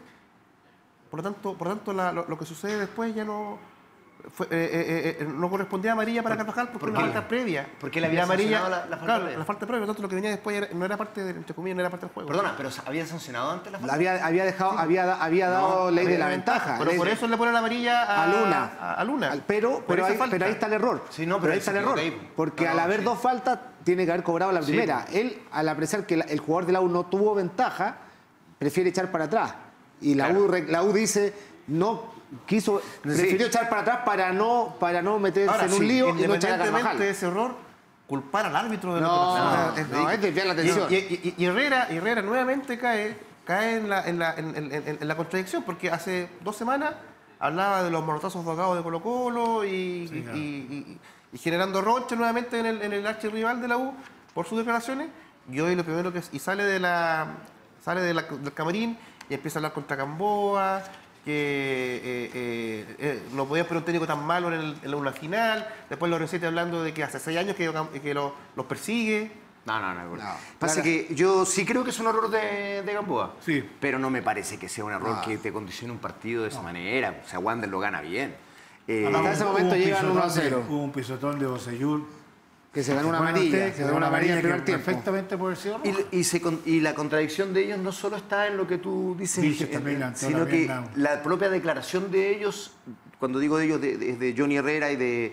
[SPEAKER 3] Por lo tanto, por lo, tanto la- lo, lo que sucede después ya no... fue- eh, eh, eh, no correspondía a amarilla para Carvajal porque
[SPEAKER 5] por
[SPEAKER 3] una
[SPEAKER 5] qué?
[SPEAKER 3] falta previa.
[SPEAKER 5] ¿Por qué le
[SPEAKER 3] Y
[SPEAKER 5] había
[SPEAKER 3] amarilla,
[SPEAKER 5] sancionado la- la falta
[SPEAKER 3] claro,
[SPEAKER 5] previa?
[SPEAKER 3] la falta previa, por lo tanto lo que venía después era- no era parte de, entre comillas, no era parte del juego.
[SPEAKER 5] Perdona, pero ¿había sancionado antes la falta?
[SPEAKER 1] Había, había, dejado, había, da- había dado
[SPEAKER 3] No,
[SPEAKER 1] ley de
[SPEAKER 3] había
[SPEAKER 1] la ventaja.
[SPEAKER 3] Pero
[SPEAKER 1] ley
[SPEAKER 3] por
[SPEAKER 1] de-
[SPEAKER 3] eso le ponen la amarilla a,
[SPEAKER 1] a Luna.
[SPEAKER 3] A, a Luna.
[SPEAKER 1] Al- Pero,
[SPEAKER 3] Por
[SPEAKER 1] pero,
[SPEAKER 3] esa
[SPEAKER 1] ahí,
[SPEAKER 3] falta.
[SPEAKER 1] pero ahí está el error.
[SPEAKER 5] Sí, no, pero
[SPEAKER 1] pero ahí
[SPEAKER 5] ahí
[SPEAKER 1] está el
[SPEAKER 5] se
[SPEAKER 1] error.
[SPEAKER 5] equivoca ahí.
[SPEAKER 1] Porque
[SPEAKER 5] No,
[SPEAKER 1] al
[SPEAKER 5] no,
[SPEAKER 1] haber
[SPEAKER 5] sí.
[SPEAKER 1] dos faltas, tiene que haber cobrado la
[SPEAKER 5] Sí.
[SPEAKER 1] primera. Él, al apreciar que la- el jugador de la U no tuvo ventaja, prefiere echar para atrás. Y la,
[SPEAKER 5] Claro.
[SPEAKER 1] U, re- la U dice, no, quiso, prefirió echar para atrás para no, para no meterse
[SPEAKER 3] Ahora,
[SPEAKER 1] en un
[SPEAKER 3] sí,
[SPEAKER 1] lío y no echar a
[SPEAKER 3] independientemente
[SPEAKER 1] Carvajal.
[SPEAKER 3] de ese error, culpar al árbitro de lo
[SPEAKER 1] No,
[SPEAKER 3] que pasó.
[SPEAKER 1] no,
[SPEAKER 3] Es
[SPEAKER 1] no,
[SPEAKER 3] ridículo.
[SPEAKER 1] es desviar la
[SPEAKER 3] Y-
[SPEAKER 1] atención.
[SPEAKER 3] Y, y- y Herrera, Herrera nuevamente cae, cae en, la, en, la, en, en- en- en la contradicción, porque hace dos semanas hablaba de los mortazos dogados de Colo Colo y,
[SPEAKER 4] Sí, claro.
[SPEAKER 3] y, y- y generando roncha nuevamente en el, en el archirrival de la U por sus declaraciones. Y hoy lo primero que es, y sale de la sale de la- del camarín y empieza a hablar contra Gamboa, que eh, eh, eh, no podía esperar un técnico tan malo en, el, en la una final. Después Lorenzetti hablando de que hace seis años que, que lo- los persigue.
[SPEAKER 5] No, no, no.
[SPEAKER 1] No.
[SPEAKER 5] Pasa
[SPEAKER 1] Claro.
[SPEAKER 5] que yo sí creo que es un error de, de Gamboa.
[SPEAKER 4] Sí.
[SPEAKER 5] Pero no me parece que sea un error
[SPEAKER 1] No.
[SPEAKER 5] que te condicione un partido de esa manera. O sea, Wander lo gana bien. Eh,
[SPEAKER 1] Hasta ese
[SPEAKER 4] Hubo
[SPEAKER 1] momento
[SPEAKER 4] un
[SPEAKER 1] llegan
[SPEAKER 4] pisotón
[SPEAKER 1] uno a
[SPEAKER 4] de-
[SPEAKER 1] cero.
[SPEAKER 4] Hubo un pisotón de Bocellur.
[SPEAKER 1] Que se ganó una
[SPEAKER 4] ¿Recuerdan
[SPEAKER 1] amarilla,
[SPEAKER 4] ustedes?
[SPEAKER 1] se ganó una amarilla en el primer
[SPEAKER 4] que
[SPEAKER 1] tiempo.
[SPEAKER 4] perfectamente puede ser roja.
[SPEAKER 5] Y, y se con- y la contradicción de ellos no solo está en lo que tú dices,
[SPEAKER 4] Dices
[SPEAKER 5] en-
[SPEAKER 4] también,
[SPEAKER 5] en-
[SPEAKER 4] Antonio,
[SPEAKER 5] sino que
[SPEAKER 4] Vietnam.
[SPEAKER 5] la propia declaración de ellos, cuando digo de ellos, de- de- es de Johnny Herrera y de,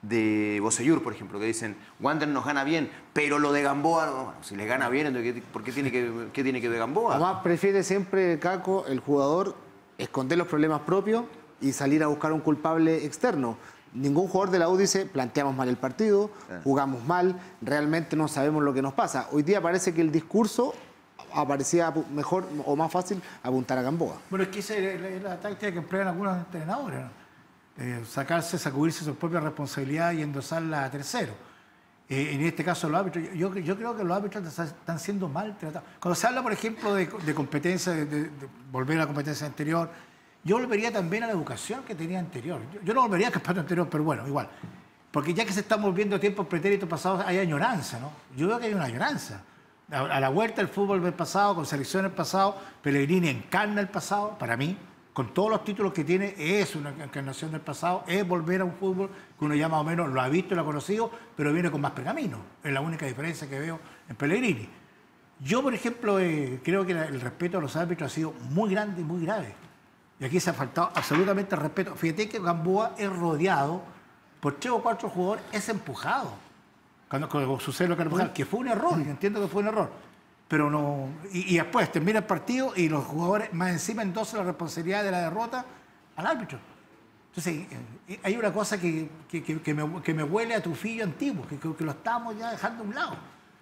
[SPEAKER 5] de Bocellur, por ejemplo, que dicen, Wander nos gana bien, pero lo de Gamboa, no, bueno, si les gana bien, entonces, ¿qué, ¿por qué tiene que, qué tiene que ver Gamboa?
[SPEAKER 1] Además, prefiere siempre, Caco, el jugador, esconder los problemas propios y salir a buscar un culpable externo. Ningún jugador de la U dice, planteamos mal el partido, jugamos mal, realmente no sabemos lo que nos pasa. Hoy día parece que el discurso aparecía mejor o más fácil apuntar a Gamboa.
[SPEAKER 4] Bueno, es que esa es la, es la táctica que emplean algunos entrenadores, ¿no? Eh, sacarse, sacudirse su propia responsabilidad y endosarla a terceros. Eh, en este caso, los árbitros, yo, yo creo que los árbitros están siendo maltratados. Cuando se habla, por ejemplo, de, de competencia, de, de- de volver a la competencia anterior, yo volvería también a la educación que tenía anterior. Yo, yo no volvería al campeonato anterior, pero bueno, igual. Porque ya que se están volviendo a tiempos pretéritos pasados, hay añoranza, ¿no? Yo veo que hay una añoranza. A, a la vuelta del fútbol del pasado, con selecciones del pasado, Pellegrini encarna el pasado, para mí, con todos los títulos que tiene, es una encarnación del pasado, es volver a un fútbol que uno ya más o menos lo ha visto y lo ha conocido, pero viene con más pergamino. Es la única diferencia que veo en Pellegrini. Yo, por ejemplo, eh, creo que la- el respeto a los árbitros ha sido muy grande y muy grave. Y aquí se ha faltado absolutamente el respeto. Fíjate que Gamboa es rodeado por tres o cuatro jugadores, es empujado. Cuando, cuando sucede lo que Carvajal, que fue un error, yo entiendo que fue un error. Pero no. Y, y después termina el partido y los jugadores más encima endosan la responsabilidad de la derrota al árbitro. Entonces, eh, hay una cosa que, que, que- que me, que me huele a trufillo antiguo, que, que- que lo estamos ya dejando a un lado.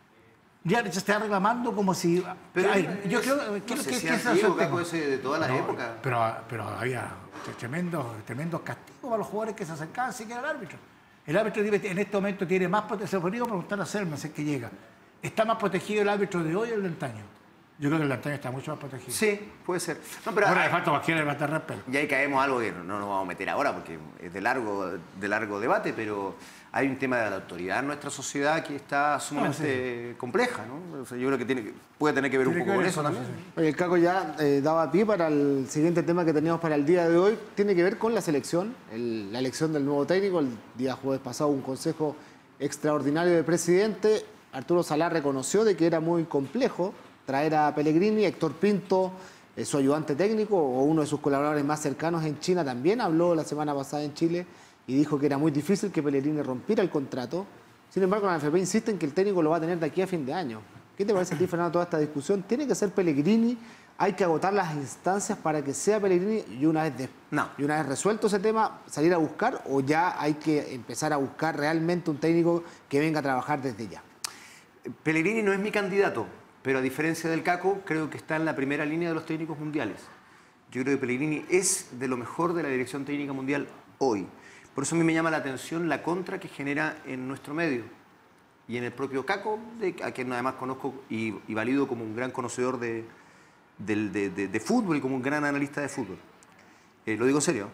[SPEAKER 4] Ya se está reclamando como si.
[SPEAKER 5] Pero
[SPEAKER 4] Ay, yo creo
[SPEAKER 5] no
[SPEAKER 4] que.
[SPEAKER 5] sé
[SPEAKER 4] que-
[SPEAKER 5] si
[SPEAKER 4] que
[SPEAKER 5] es
[SPEAKER 4] ese
[SPEAKER 5] antiguo,
[SPEAKER 4] es el
[SPEAKER 5] Caco,
[SPEAKER 4] tema.
[SPEAKER 5] ese de todas las
[SPEAKER 4] No,
[SPEAKER 5] épocas.
[SPEAKER 4] Pero, pero había tremendos, tremendos castigos para los jugadores que se acercaban siquiera al árbitro. El árbitro debe- en este momento tiene más protección. Por eso preguntar a Selma si es que llega. ¿Está más protegido el árbitro de hoy o el de antaño? Yo creo que el de antaño está mucho más protegido.
[SPEAKER 5] Sí, puede ser. No, pero
[SPEAKER 4] Ahora
[SPEAKER 5] hay-
[SPEAKER 4] le falta cualquiera le va a estar respeto.
[SPEAKER 5] y ahí caemos a algo que no no nos vamos a meter ahora porque es de largo, de largo debate, pero hay un tema de la autoridad en nuestra sociedad que está sumamente compleja, ¿no? O sea, yo creo que, tiene, que- puede tener que ver un
[SPEAKER 4] Tiene
[SPEAKER 5] poco
[SPEAKER 4] que
[SPEAKER 5] con
[SPEAKER 4] ver
[SPEAKER 5] eso
[SPEAKER 4] con
[SPEAKER 5] también.
[SPEAKER 4] eso,
[SPEAKER 1] Oye, el Caco ya eh, daba pie para el siguiente tema que teníamos para el día de hoy. Tiene que ver con la selección, el- la elección del nuevo técnico. El día jueves pasado un consejo extraordinario de presidente. Arturo Salá reconoció de que era muy complejo traer a Pellegrini. Héctor Pinto, eh, su ayudante técnico o uno de sus colaboradores más cercanos en China, también habló la semana pasada en Chile y dijo que era muy difícil que Pellegrini rompiera el contrato. Sin embargo, la N F P insiste en que el técnico lo va a tener de aquí a fin de año. ¿Qué te parece a ti, Fernando, toda esta discusión? ¿Tiene que ser Pellegrini? ¿Hay que agotar las instancias para que sea Pellegrini y una vez, de-
[SPEAKER 5] No.
[SPEAKER 1] y una vez resuelto ese tema, salir a buscar? ¿O ya hay que empezar a buscar realmente un técnico que venga a trabajar desde ya?
[SPEAKER 5] Pellegrini no es mi candidato, pero a diferencia del Caco, creo que está en la primera línea de los técnicos mundiales. Yo creo que Pellegrini es de lo mejor de la dirección técnica mundial hoy. Por eso a mí me llama la atención la contra que genera en nuestro medio y en el propio Caco, de, a quien además conozco y, y valido como un gran conocedor de, del- de- de- de fútbol y como un gran analista de fútbol. Eh, lo digo serio.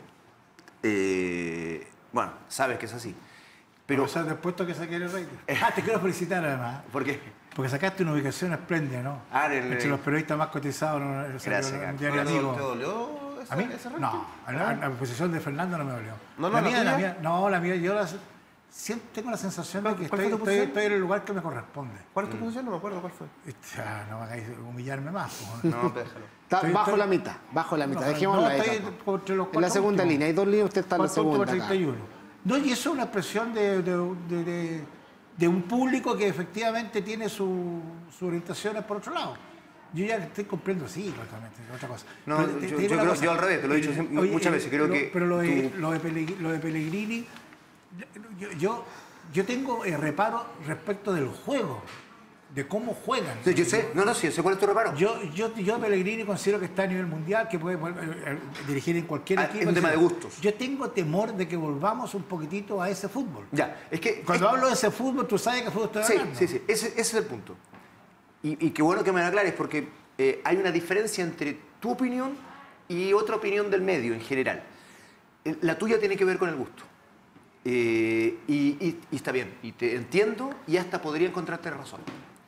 [SPEAKER 5] Eh, bueno, sabes que es así. Pero,
[SPEAKER 4] Pero, o sea, después que saqué el rating. Ah, te quiero felicitar además.
[SPEAKER 5] ¿por qué?
[SPEAKER 4] Porque sacaste una ubicación espléndida, ¿no?
[SPEAKER 5] Ah, en el-
[SPEAKER 4] Entre los periodistas más cotizados en el,
[SPEAKER 5] Gracias,
[SPEAKER 4] en
[SPEAKER 5] Caco.
[SPEAKER 4] un diario
[SPEAKER 3] ¿Te
[SPEAKER 4] amigo.
[SPEAKER 3] dolió ese,
[SPEAKER 4] ¿A mí?
[SPEAKER 3] ese rating?
[SPEAKER 4] No, a la, a la posición de Fernando no me dolió.
[SPEAKER 3] No, no,
[SPEAKER 4] la
[SPEAKER 3] ¿la
[SPEAKER 4] mía, la
[SPEAKER 3] tuya?
[SPEAKER 4] mía, no, la mía, yo la, siempre tengo la sensación de que
[SPEAKER 3] ¿Cuál
[SPEAKER 4] estoy,
[SPEAKER 3] fue tu
[SPEAKER 4] estoy-
[SPEAKER 3] posición?
[SPEAKER 4] estoy en el lugar que me corresponde.
[SPEAKER 3] ¿Cuál es tu posición? No me acuerdo cuál fue.
[SPEAKER 4] Ah, no me hagáis humillarme más. po, ¿no?
[SPEAKER 5] No, déjalo.
[SPEAKER 1] Está
[SPEAKER 4] Estoy-
[SPEAKER 1] bajo
[SPEAKER 4] estoy-
[SPEAKER 1] la mitad, bajo la mitad.
[SPEAKER 4] No,
[SPEAKER 1] Dejémosla
[SPEAKER 4] no,
[SPEAKER 1] ahí.
[SPEAKER 4] estoy
[SPEAKER 1] Caco.
[SPEAKER 4] entre los
[SPEAKER 1] En la
[SPEAKER 4] cuatro
[SPEAKER 1] segunda
[SPEAKER 4] últimos.
[SPEAKER 1] línea. Hay dos líneas, usted está en la
[SPEAKER 4] Cuarto último,
[SPEAKER 1] segunda. acá.
[SPEAKER 4] treinta y uno. No, y eso es una expresión de, de- de- de- de un público que efectivamente tiene su- sus orientaciones por otro lado. Yo ya estoy cumpliendo ciclos también, otra cosa.
[SPEAKER 5] No,
[SPEAKER 4] Pero te-
[SPEAKER 5] yo,
[SPEAKER 4] te digo
[SPEAKER 5] yo
[SPEAKER 4] una
[SPEAKER 5] creo-
[SPEAKER 4] cosa.
[SPEAKER 5] yo al revés, te lo he dicho
[SPEAKER 4] Eh,
[SPEAKER 5] siempre-
[SPEAKER 4] oye,
[SPEAKER 5] muchas
[SPEAKER 4] eh,
[SPEAKER 5] veces. Creo
[SPEAKER 4] lo-
[SPEAKER 5] que
[SPEAKER 4] pero lo de,
[SPEAKER 5] tú-
[SPEAKER 4] lo de Pellegrini, lo de Pellegrini, yo, yo, yo tengo eh, reparo respecto del juego, de cómo juegan.
[SPEAKER 5] Sí, yo sé, no, no, sí, yo sé cuál es tu reparo.
[SPEAKER 4] Yo, yo, yo a Pellegrini considero que está a nivel mundial, que puede volver, eh, dirigir en cualquier
[SPEAKER 5] Ah,
[SPEAKER 4] equipo.
[SPEAKER 5] es un tema de gustos.
[SPEAKER 4] Yo tengo temor de que volvamos un poquitito a ese fútbol.
[SPEAKER 5] Ya, es que...
[SPEAKER 4] Cuando
[SPEAKER 5] es-
[SPEAKER 4] hablo de ese fútbol, tú sabes que fútbol estoy
[SPEAKER 5] Sí,
[SPEAKER 4] hablando.
[SPEAKER 5] sí, sí, ese, ese es el punto. Y, y qué bueno que me lo aclares, porque eh, hay una diferencia entre tu opinión y otra opinión del medio en general. Eh, La tuya tiene que ver con el gusto. Eh, y, y- y está bien, y te entiendo, y hasta podría encontrarte razón.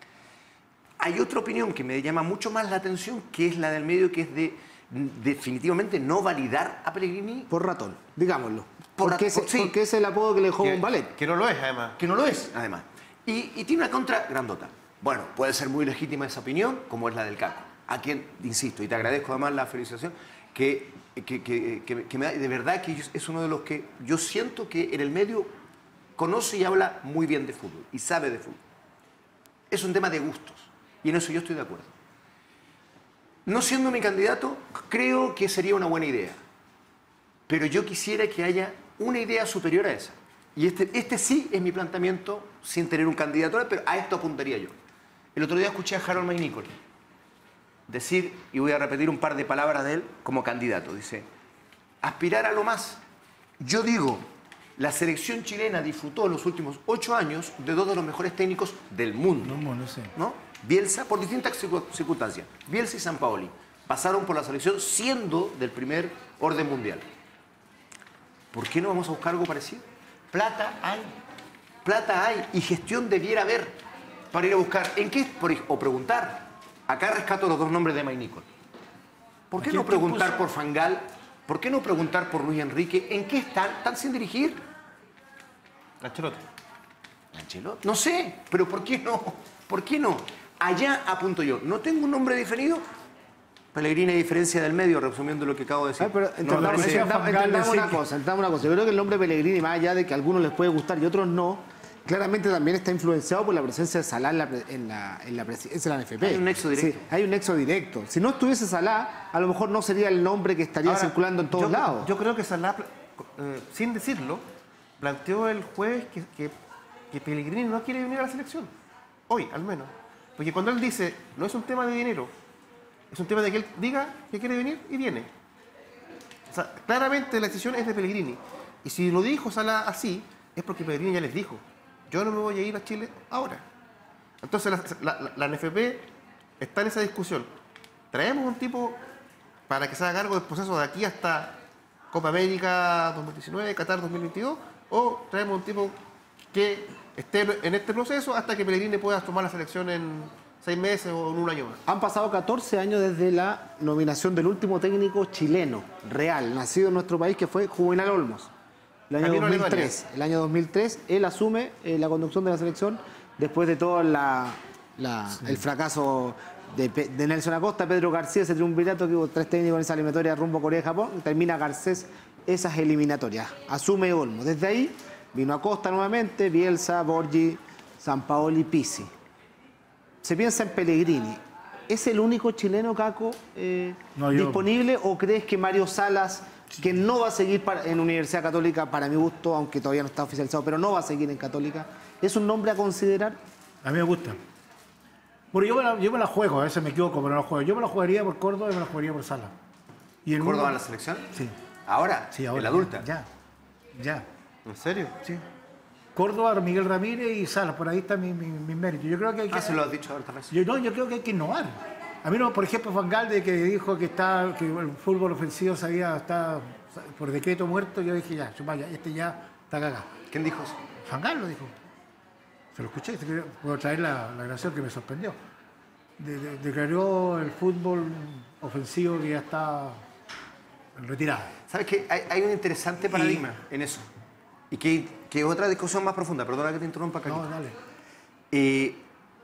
[SPEAKER 5] Hay otra opinión que me llama mucho más la atención, que es la del medio, que es de mm, definitivamente no validar a Pellegrini,
[SPEAKER 1] Por ratón, digámoslo.
[SPEAKER 5] Por
[SPEAKER 1] porque,
[SPEAKER 5] rat-
[SPEAKER 1] ese,
[SPEAKER 5] por- sí.
[SPEAKER 1] porque ese es el apodo que le dejó
[SPEAKER 3] Que,
[SPEAKER 1] un ballet.
[SPEAKER 3] que no lo es, además.
[SPEAKER 5] que no lo es, además. Y, y tiene una contra grandota. Bueno, puede ser muy legítima esa opinión, como es la del Caco, a quien, insisto, y te agradezco además la felicitación, que, que, que- que- que me da, de verdad que es uno de los que yo siento que en el medio conoce y habla muy bien de fútbol, y sabe de fútbol. Es un tema de gustos, y en eso yo estoy de acuerdo. No siendo mi candidato, creo que sería una buena idea, pero yo quisiera que haya una idea superior a esa. Y este, este sí es mi planteamiento sin tener un candidato, pero a esto apuntaría yo. El otro día escuché a Harold McNichol decir, y voy a repetir un par de palabras de él como candidato, dice, aspirar a lo más. Yo digo, la selección chilena disfrutó en los últimos ocho años de dos de los mejores técnicos del mundo.
[SPEAKER 4] No, no sé.
[SPEAKER 5] ¿No? Bielsa, por distintas circu- circunstancias. Bielsa y Sampaoli pasaron por la selección siendo del primer orden mundial. ¿Por qué no vamos a buscar algo parecido? Plata hay, plata hay y gestión debiera haber para ir a buscar. ¿En qué? Por ej- o preguntar. Acá rescato los dos nombres de Mike Nicol. ¿Por qué
[SPEAKER 4] ¿A quién
[SPEAKER 5] no
[SPEAKER 4] te
[SPEAKER 5] preguntar
[SPEAKER 4] puso?
[SPEAKER 5] por Fangal? ¿Por qué no preguntar por Luis Enrique? ¿En qué están? ¿Están sin dirigir?
[SPEAKER 3] Ancelotti.
[SPEAKER 5] Ancelotti. No sé, pero ¿por qué no? ¿Por qué no? Allá apunto yo. No tengo un nombre definido. Pellegrini, a diferencia del medio, resumiendo lo que acabo de decir.
[SPEAKER 1] Ay, pero
[SPEAKER 5] No,
[SPEAKER 1] entendamos,
[SPEAKER 5] me parece-
[SPEAKER 1] entendamos-
[SPEAKER 4] Fangal
[SPEAKER 1] entendamos
[SPEAKER 4] decir
[SPEAKER 1] una
[SPEAKER 4] que-
[SPEAKER 1] cosa, entendamos una cosa. Yo creo que el nombre Pellegrini, más allá de que a algunos les puede gustar y otros no, claramente también está influenciado por la presencia de Salah en la, pre- en la, en la presidencia de la N F P.
[SPEAKER 5] Hay un nexo directo.
[SPEAKER 1] Sí, hay un nexo directo. Si no estuviese Salah, a lo mejor no sería el nombre que estaría
[SPEAKER 3] Ahora,
[SPEAKER 1] circulando en todos
[SPEAKER 3] yo,
[SPEAKER 1] lados.
[SPEAKER 3] Yo creo que Salah, eh, sin decirlo, planteó el jueves que, que, que Pellegrini no quiere venir a la selección. Hoy, al menos. Porque cuando él dice, no es un tema de dinero, es un tema de que él diga que quiere venir y viene. O sea, claramente la decisión es de Pellegrini. Y si lo dijo Salah así, es porque Pellegrini ya les dijo, yo no me voy a ir a Chile ahora. Entonces la, la- la N F P está en esa discusión. Traemos un tipo para que se haga cargo del proceso de aquí hasta Copa América dos mil diecinueve, Qatar dos mil veintidós, o traemos un tipo que esté en este proceso hasta que Pellegrini pueda tomar la selección en seis meses o en un año más.
[SPEAKER 1] Han pasado catorce años desde la nominación del último técnico chileno, real, nacido en nuestro país, que fue Juvenal Olmos. El año
[SPEAKER 3] Camino a
[SPEAKER 1] dos mil tres. El año dos mil tres, él asume eh, la conducción de la selección después de todo la, la- el fracaso de, Pe- de Nelson Acosta, Pedro García, ese triunvirato que hubo tres técnicos en esa eliminatoria rumbo a Corea y Japón, y termina Garcés esas eliminatorias. Asume Olmos. Desde ahí vino Acosta nuevamente, Bielsa, Borgi, Sampaoli, Pizzi. Se piensa en Pellegrini. ¿Es el único chileno, Caco, eh,
[SPEAKER 4] No, yo-
[SPEAKER 1] disponible o crees que Mario Salas, que no va a seguir para- en Universidad Católica, para mi gusto, aunque todavía no está oficializado, pero no va a seguir en Católica, es un nombre a considerar?
[SPEAKER 4] A mí me gusta. Bueno, yo me, la, yo me la juego, a veces me equivoco, pero me la juego. Yo me la jugaría por Córdoba y me la jugaría por Sala. Y el
[SPEAKER 5] ¿Córdoba
[SPEAKER 4] uno-
[SPEAKER 5] en la selección?
[SPEAKER 4] Sí,
[SPEAKER 5] ¿Ahora?
[SPEAKER 4] sí, ahora.
[SPEAKER 5] ¿En la adulta?
[SPEAKER 4] Ya, ya,
[SPEAKER 3] ¿En serio?
[SPEAKER 4] sí. Córdoba, Miguel Ramírez y Salas, por ahí está mi, mi, mi mérito. Yo creo que hay que...
[SPEAKER 5] Ah, se lo has dicho ahora también.
[SPEAKER 4] Yo, no, yo creo que hay que innovar. A mí, no, por ejemplo, Van Galde, que dijo que, está, que el fútbol ofensivo se había, está por decreto muerto, yo dije, ya, vaya, este ya está cagado.
[SPEAKER 5] ¿Quién dijo eso?
[SPEAKER 4] Van Gaal lo dijo. Se lo escuché, se quería- puedo traer la, la grabación que me sorprendió. De- de- declaró el fútbol ofensivo que ya está en retirada.
[SPEAKER 5] ¿Sabes qué? Hay, hay un interesante paradigma en eso. Y que, que otra discusión más profunda. Perdona que te interrumpa, Carlos.
[SPEAKER 4] No, dale.
[SPEAKER 5] Eh,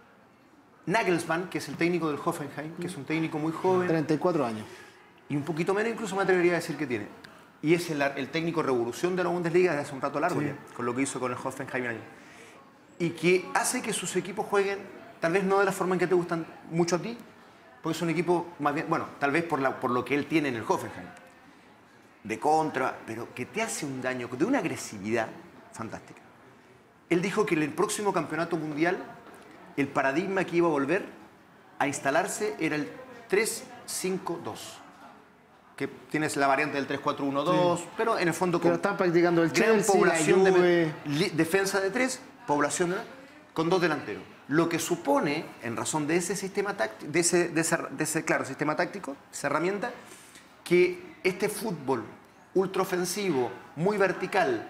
[SPEAKER 5] Nagelsmann, que es el técnico del Hoffenheim, que es un técnico muy joven
[SPEAKER 1] treinta y cuatro años.
[SPEAKER 5] y un poquito menos, incluso me atrevería a decir que tiene. Y es el, el técnico revolución de la Bundesliga desde hace un rato largo
[SPEAKER 4] Sí.
[SPEAKER 5] ya, con lo que hizo con el Hoffenheim un año. Y que hace que sus equipos jueguen, tal vez no de la forma en que te gustan mucho a ti, porque es un equipo más bien, bueno, tal vez por, la, por lo que él tiene en el Hoffenheim, de contra, pero que te hace un daño, de una agresividad fantástica. Él dijo que en el próximo campeonato mundial, el paradigma que iba a volver a instalarse era el tres cinco dos. Que tienes la variante del tres cuatro uno dos, sí. Pero en el fondo...
[SPEAKER 1] Que lo están practicando el
[SPEAKER 5] gran
[SPEAKER 1] Chelsea,
[SPEAKER 5] población
[SPEAKER 1] la Juve.
[SPEAKER 5] de li- defensa de tres, población de, con dos delanteros. Lo que supone, en razón de ese sistema táctico, de ese, de ese, de ese claro, sistema táctico, esa herramienta, que este fútbol ultraofensivo, muy vertical,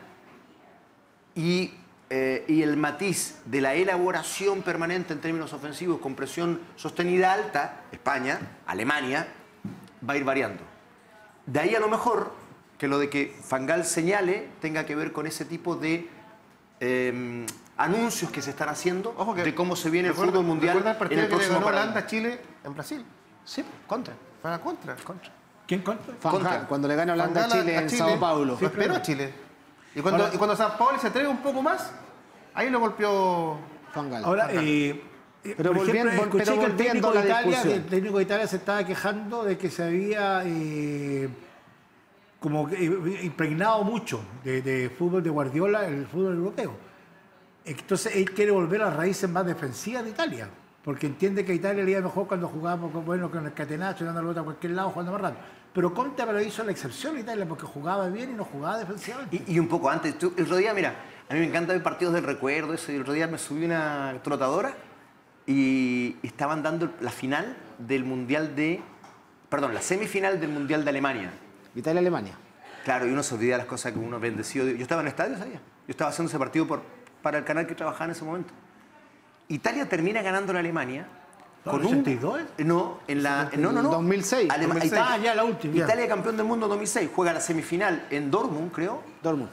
[SPEAKER 5] y, eh, y el matiz de la elaboración permanente en términos ofensivos con presión sostenida alta, España, Alemania, va a ir variando. De ahí a lo mejor que lo de que Van Gaal señale tenga que ver con ese tipo de eh, anuncios que se están haciendo.
[SPEAKER 3] Ojo que
[SPEAKER 5] de cómo se viene el
[SPEAKER 3] recuerda-
[SPEAKER 5] fútbol mundial
[SPEAKER 3] recuerda el
[SPEAKER 5] en
[SPEAKER 3] partido
[SPEAKER 5] el
[SPEAKER 3] que le
[SPEAKER 5] próximo
[SPEAKER 3] ganó
[SPEAKER 5] paradigma.
[SPEAKER 3] Holanda a Chile en Brasil.
[SPEAKER 5] Sí, contra.
[SPEAKER 3] Fue a la contra.
[SPEAKER 5] contra.
[SPEAKER 4] ¿Quién contra?
[SPEAKER 1] Van
[SPEAKER 5] Contra.
[SPEAKER 1] Gaal, cuando le gana Holanda a
[SPEAKER 3] Van Gaal
[SPEAKER 1] Chile en Sao Paulo.
[SPEAKER 3] Sí, pero a Chile. Y cuando,
[SPEAKER 4] Ahora-
[SPEAKER 3] y cuando San Paulo se atreve un poco más, ahí lo golpeó.
[SPEAKER 1] Van Gaal.
[SPEAKER 4] Ahora, eh, eh,
[SPEAKER 1] Pero
[SPEAKER 4] por
[SPEAKER 1] volviendo-
[SPEAKER 4] ejemplo, escuché
[SPEAKER 1] pero
[SPEAKER 4] que el
[SPEAKER 1] volviendo
[SPEAKER 4] técnico,
[SPEAKER 1] a la
[SPEAKER 4] de Italia,
[SPEAKER 1] discusión.
[SPEAKER 4] el técnico de Italia se estaba quejando de que se había eh, como que, eh, impregnado mucho de, de fútbol de Guardiola, el fútbol europeo. Entonces él quiere volver a las raíces más defensivas de Italia, porque entiende que a Italia le iba mejor cuando jugábamos con, bueno, con el catenaccio, dando la pelota a cualquier lado, jugando más rápido. Pero Conte pero hizo la excepción a Italia porque jugaba bien y no jugaba defensivamente.
[SPEAKER 5] Y, y un poco antes, tú, el otro día, mira, a mí me encanta ver partidos del recuerdo, eso, y el otro día me subí una trotadora y estaban dando la final del Mundial de... Perdón, la semifinal del Mundial de Alemania.
[SPEAKER 1] Italia-Alemania.
[SPEAKER 5] Claro, y uno se olvida las cosas que uno bendecido. Yo estaba en el estadio, ¿sabía? Yo estaba haciendo ese partido por, para el canal que trabajaba en ese momento. Italia termina ganando a la Alemania con un...
[SPEAKER 4] ¿ochenta y dos?
[SPEAKER 5] No, en la... No, no, no.
[SPEAKER 1] dos mil seis.
[SPEAKER 5] Alema-
[SPEAKER 3] dos mil seis.
[SPEAKER 5] Ita-
[SPEAKER 4] Ah, ya, la última, ya.
[SPEAKER 5] Italia campeón del mundo dos mil seis. Juega la semifinal en Dortmund, creo,
[SPEAKER 1] Dortmund.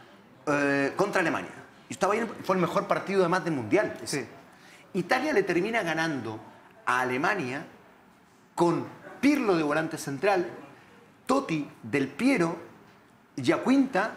[SPEAKER 5] eh, contra Alemania. Y estaba ahí, fue el mejor partido además del Mundial. ese.
[SPEAKER 3] Sí.
[SPEAKER 5] Italia le termina ganando a Alemania con Pirlo de volante central, Totti, Del Piero, Giaquinta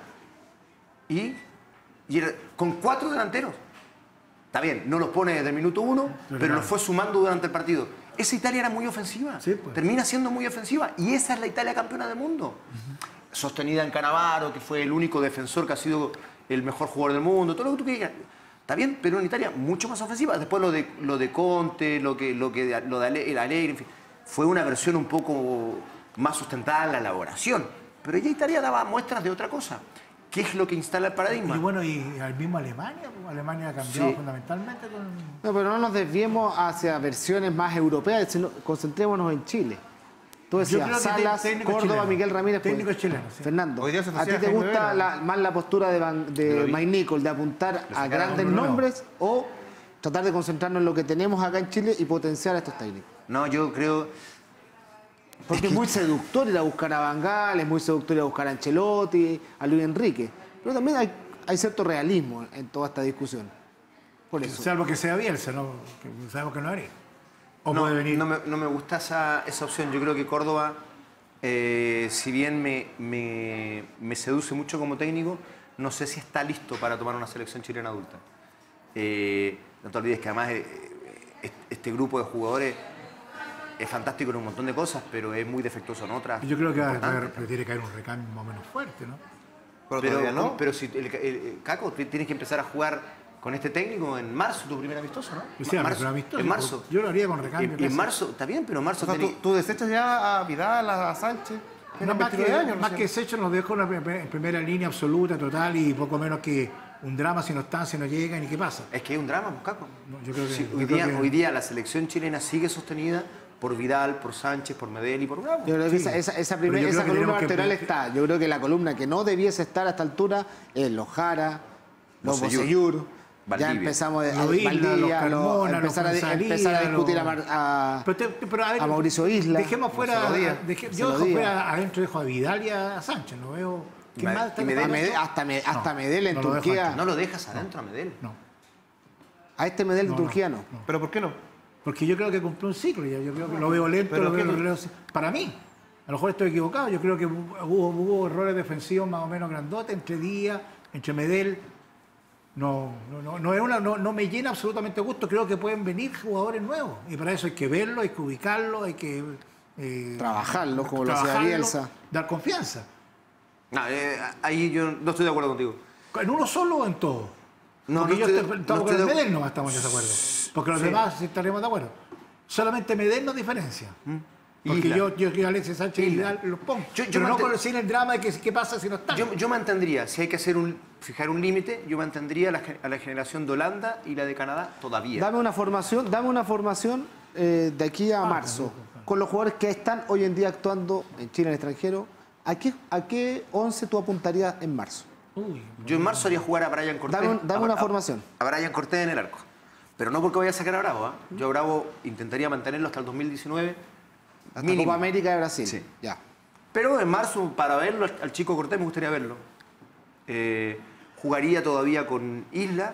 [SPEAKER 5] y, y era- con cuatro delanteros. Está bien, no los pone desde el minuto uno, pero
[SPEAKER 4] claro.
[SPEAKER 5] los fue sumando durante el partido. Esa Italia era muy ofensiva.
[SPEAKER 4] Sí, pues.
[SPEAKER 5] Termina siendo muy ofensiva. Y esa es la Italia campeona del mundo. Sostenida en Cannavaro, que fue el único defensor que ha sido el mejor jugador del mundo, todo lo que tú quieras. Está bien, pero en Italia mucho más ofensiva. Después lo de, lo de Conte, lo, que, lo, que, lo de Ale- el Allegri, en fin, fue una versión un poco más sustentada en la elaboración. Pero ya Italia daba muestras de otra cosa. ¿Qué es lo que instala el paradigma?
[SPEAKER 4] Y bueno, y al mismo Alemania, pues, Alemania ha cambiado
[SPEAKER 5] Sí.
[SPEAKER 4] fundamentalmente con...
[SPEAKER 1] No, pero no nos desviemos hacia versiones más europeas, sino concentrémonos en Chile. Tú
[SPEAKER 4] Yo creo
[SPEAKER 1] decías,
[SPEAKER 4] que
[SPEAKER 1] Salas,
[SPEAKER 4] técnico
[SPEAKER 1] Córdoba,
[SPEAKER 4] chileno.
[SPEAKER 1] Miguel Ramírez. pues,
[SPEAKER 4] Técnico chileno, sí.
[SPEAKER 1] Fernando,
[SPEAKER 3] Hoy día se
[SPEAKER 1] ¿a ti
[SPEAKER 3] ofrecía
[SPEAKER 1] te
[SPEAKER 3] Jaime
[SPEAKER 1] gusta
[SPEAKER 3] Vera.
[SPEAKER 1] la- más la postura de, Van- de Mike Nicol, de apuntar a
[SPEAKER 4] sacaron
[SPEAKER 1] grandes
[SPEAKER 4] un nuevo.
[SPEAKER 1] nombres o tratar de concentrarnos en lo que tenemos acá en Chile y potenciar a estos técnicos?
[SPEAKER 5] No, yo creo...
[SPEAKER 1] Porque es muy seductor ir a buscar a Van Gaal, es muy seductor ir a buscar a Ancelotti, a Luis Enrique. Pero también hay, hay cierto realismo en toda esta discusión. Por eso.
[SPEAKER 4] Salvo que sea Bielsa, ¿no? Que sabemos que no haría. O
[SPEAKER 5] No,
[SPEAKER 4] puede venir...
[SPEAKER 5] no me, no me gusta esa, esa opción. Yo creo que Córdoba, eh, si bien me, me, me seduce mucho como técnico, no sé si está listo para tomar una selección chilena adulta. Eh, no te olvides que además eh, eh, este grupo de jugadores es fantástico en un montón de cosas, pero es muy defectuoso en otras.
[SPEAKER 4] Yo creo que va a
[SPEAKER 5] importantes.
[SPEAKER 4] haber- pero tiene que haber un recambio más o menos fuerte, ¿no?
[SPEAKER 3] Pero,
[SPEAKER 5] Pero,
[SPEAKER 3] todavía no.
[SPEAKER 5] pero si el, el- el- Caco, tú tienes que empezar a jugar con este técnico en marzo, tu primer amistoso, ¿no?
[SPEAKER 4] O sea,
[SPEAKER 5] marzo,
[SPEAKER 4] pero amistoso,
[SPEAKER 5] en marzo.
[SPEAKER 4] yo lo haría con recambio,
[SPEAKER 5] Y, y en
[SPEAKER 4] casi.
[SPEAKER 5] marzo, está bien, pero en marzo
[SPEAKER 3] O sea,
[SPEAKER 5] tenés-
[SPEAKER 3] tú, tú desechas ya a Vidal, a Sánchez.
[SPEAKER 4] No,
[SPEAKER 3] Tienen
[SPEAKER 4] más que,
[SPEAKER 3] veintinueve años.
[SPEAKER 4] más
[SPEAKER 3] recién.
[SPEAKER 4] que Secho nos dejó en la- en primera línea absoluta, total, y poco menos que un drama si no están, si no llegan y qué pasa.
[SPEAKER 5] Es que es un drama, pues, Caco.
[SPEAKER 4] No, yo creo que-
[SPEAKER 5] Sí,
[SPEAKER 4] yo
[SPEAKER 5] hoy,
[SPEAKER 4] creo
[SPEAKER 5] día,
[SPEAKER 4] que-
[SPEAKER 5] hoy día la selección chilena sigue sostenida por Vidal, por Sánchez, por Medel y por Bravo.
[SPEAKER 1] Yo creo que
[SPEAKER 4] Sí.
[SPEAKER 1] esa, esa, esa,
[SPEAKER 4] Pero
[SPEAKER 1] primer-
[SPEAKER 4] yo
[SPEAKER 1] esa
[SPEAKER 4] creo que
[SPEAKER 1] columna
[SPEAKER 4] tenemos que
[SPEAKER 1] vertebral
[SPEAKER 4] ver-
[SPEAKER 1] está. Yo creo que la columna que no debiese estar a esta altura es los Jara, los
[SPEAKER 5] Bocellur,
[SPEAKER 1] Bocellur. Ya
[SPEAKER 5] Valdivia.
[SPEAKER 1] empezamos a,
[SPEAKER 4] Los Isla,
[SPEAKER 1] Valdivia,
[SPEAKER 4] los Carmona,
[SPEAKER 1] empezar,
[SPEAKER 4] los
[SPEAKER 1] a,
[SPEAKER 4] González,
[SPEAKER 1] empezar a discutir
[SPEAKER 4] los-
[SPEAKER 1] a, Mar- a-
[SPEAKER 4] Pero, te- pero, a, ver,
[SPEAKER 1] a Mauricio Isla.
[SPEAKER 4] Dejemos fuera,
[SPEAKER 3] Marcelo Díaz.
[SPEAKER 4] deje-
[SPEAKER 1] Marcelo
[SPEAKER 4] yo dejo
[SPEAKER 1] Díaz.
[SPEAKER 4] fuera adentro, dejo a Vidal y a Sánchez, no veo...
[SPEAKER 5] Y
[SPEAKER 4] ¿Quién
[SPEAKER 5] Ma-
[SPEAKER 4] más está
[SPEAKER 5] y
[SPEAKER 4] en
[SPEAKER 5] Medel.
[SPEAKER 1] a
[SPEAKER 4] el
[SPEAKER 1] Medel-
[SPEAKER 4] campo?
[SPEAKER 1] hasta, Me- hasta
[SPEAKER 4] No,
[SPEAKER 1] Medel en
[SPEAKER 4] no lo dejo
[SPEAKER 1] Turquía.
[SPEAKER 4] antes.
[SPEAKER 5] No lo dejas adentro a Medel.
[SPEAKER 4] No,
[SPEAKER 1] A este Medel
[SPEAKER 4] No,
[SPEAKER 1] en
[SPEAKER 4] no,
[SPEAKER 1] Turquía no.
[SPEAKER 4] no.
[SPEAKER 3] ¿Pero por qué no?
[SPEAKER 4] porque yo creo que cumplió un ciclo, yo, yo creo que lo veo lento,
[SPEAKER 3] Pero
[SPEAKER 4] lo veo,
[SPEAKER 3] ¿qué no?
[SPEAKER 4] lo veo- para mí. A lo mejor estoy equivocado, yo creo que hubo, hubo errores defensivos más o menos grandotes entre Díaz, entre Medel. no, no, no, no, es una, no, no me llena absolutamente gusto. Creo que pueden venir jugadores nuevos y para eso hay que verlo, hay que ubicarlo, hay que eh,
[SPEAKER 1] trabajarlo, como lo hacía Bielsa.
[SPEAKER 4] Dar confianza.
[SPEAKER 5] No, eh, ahí yo no estoy de acuerdo contigo.
[SPEAKER 4] ¿En uno solo o en todo?
[SPEAKER 5] No,
[SPEAKER 4] Porque
[SPEAKER 5] no
[SPEAKER 4] yo
[SPEAKER 5] estoy de-
[SPEAKER 4] estoy-
[SPEAKER 5] no
[SPEAKER 4] estamos
[SPEAKER 5] estoy
[SPEAKER 4] con
[SPEAKER 5] de-
[SPEAKER 4] el Medel no estamos en desacuerdo. Porque los
[SPEAKER 5] Sí.
[SPEAKER 4] demás sí estaremos de acuerdo. Solamente Medel nos diferencia. Porque
[SPEAKER 5] Isla.
[SPEAKER 4] yo, yo, yo Alexis Sánchez y
[SPEAKER 5] Isla.
[SPEAKER 4] Vidal los pongo.
[SPEAKER 5] Yo- yo
[SPEAKER 4] pero no
[SPEAKER 5] mante-
[SPEAKER 4] con sin el drama de que qué pasa si no están.
[SPEAKER 5] Yo, yo mantendría, si hay que hacer un, fijar un límite, yo mantendría a la, ge- a la generación de Holanda y la de Canadá todavía.
[SPEAKER 1] Dame una formación, dame una formación eh, de aquí a marzo, con los jugadores que están hoy en día actuando en Chile, en el extranjero. ¿A qué, a qué once tú apuntarías en marzo?
[SPEAKER 4] Uy,
[SPEAKER 5] Yo en marzo haría jugar a Brian Cortés.
[SPEAKER 1] Dame un- dame
[SPEAKER 5] a-
[SPEAKER 1] una
[SPEAKER 5] a-
[SPEAKER 1] formación.
[SPEAKER 5] A Brian Cortés en el arco. Pero no porque vaya a sacar a Bravo. ¿ah? Yo a Bravo intentaría mantenerlo hasta el dos mil diecinueve.
[SPEAKER 1] Hasta
[SPEAKER 5] mínimo.
[SPEAKER 1] Copa América de Brasil.
[SPEAKER 5] Sí.
[SPEAKER 1] Ya.
[SPEAKER 5] Pero en marzo, para verlo al, al chico Cortés, me gustaría verlo. Eh, jugaría todavía con Isla.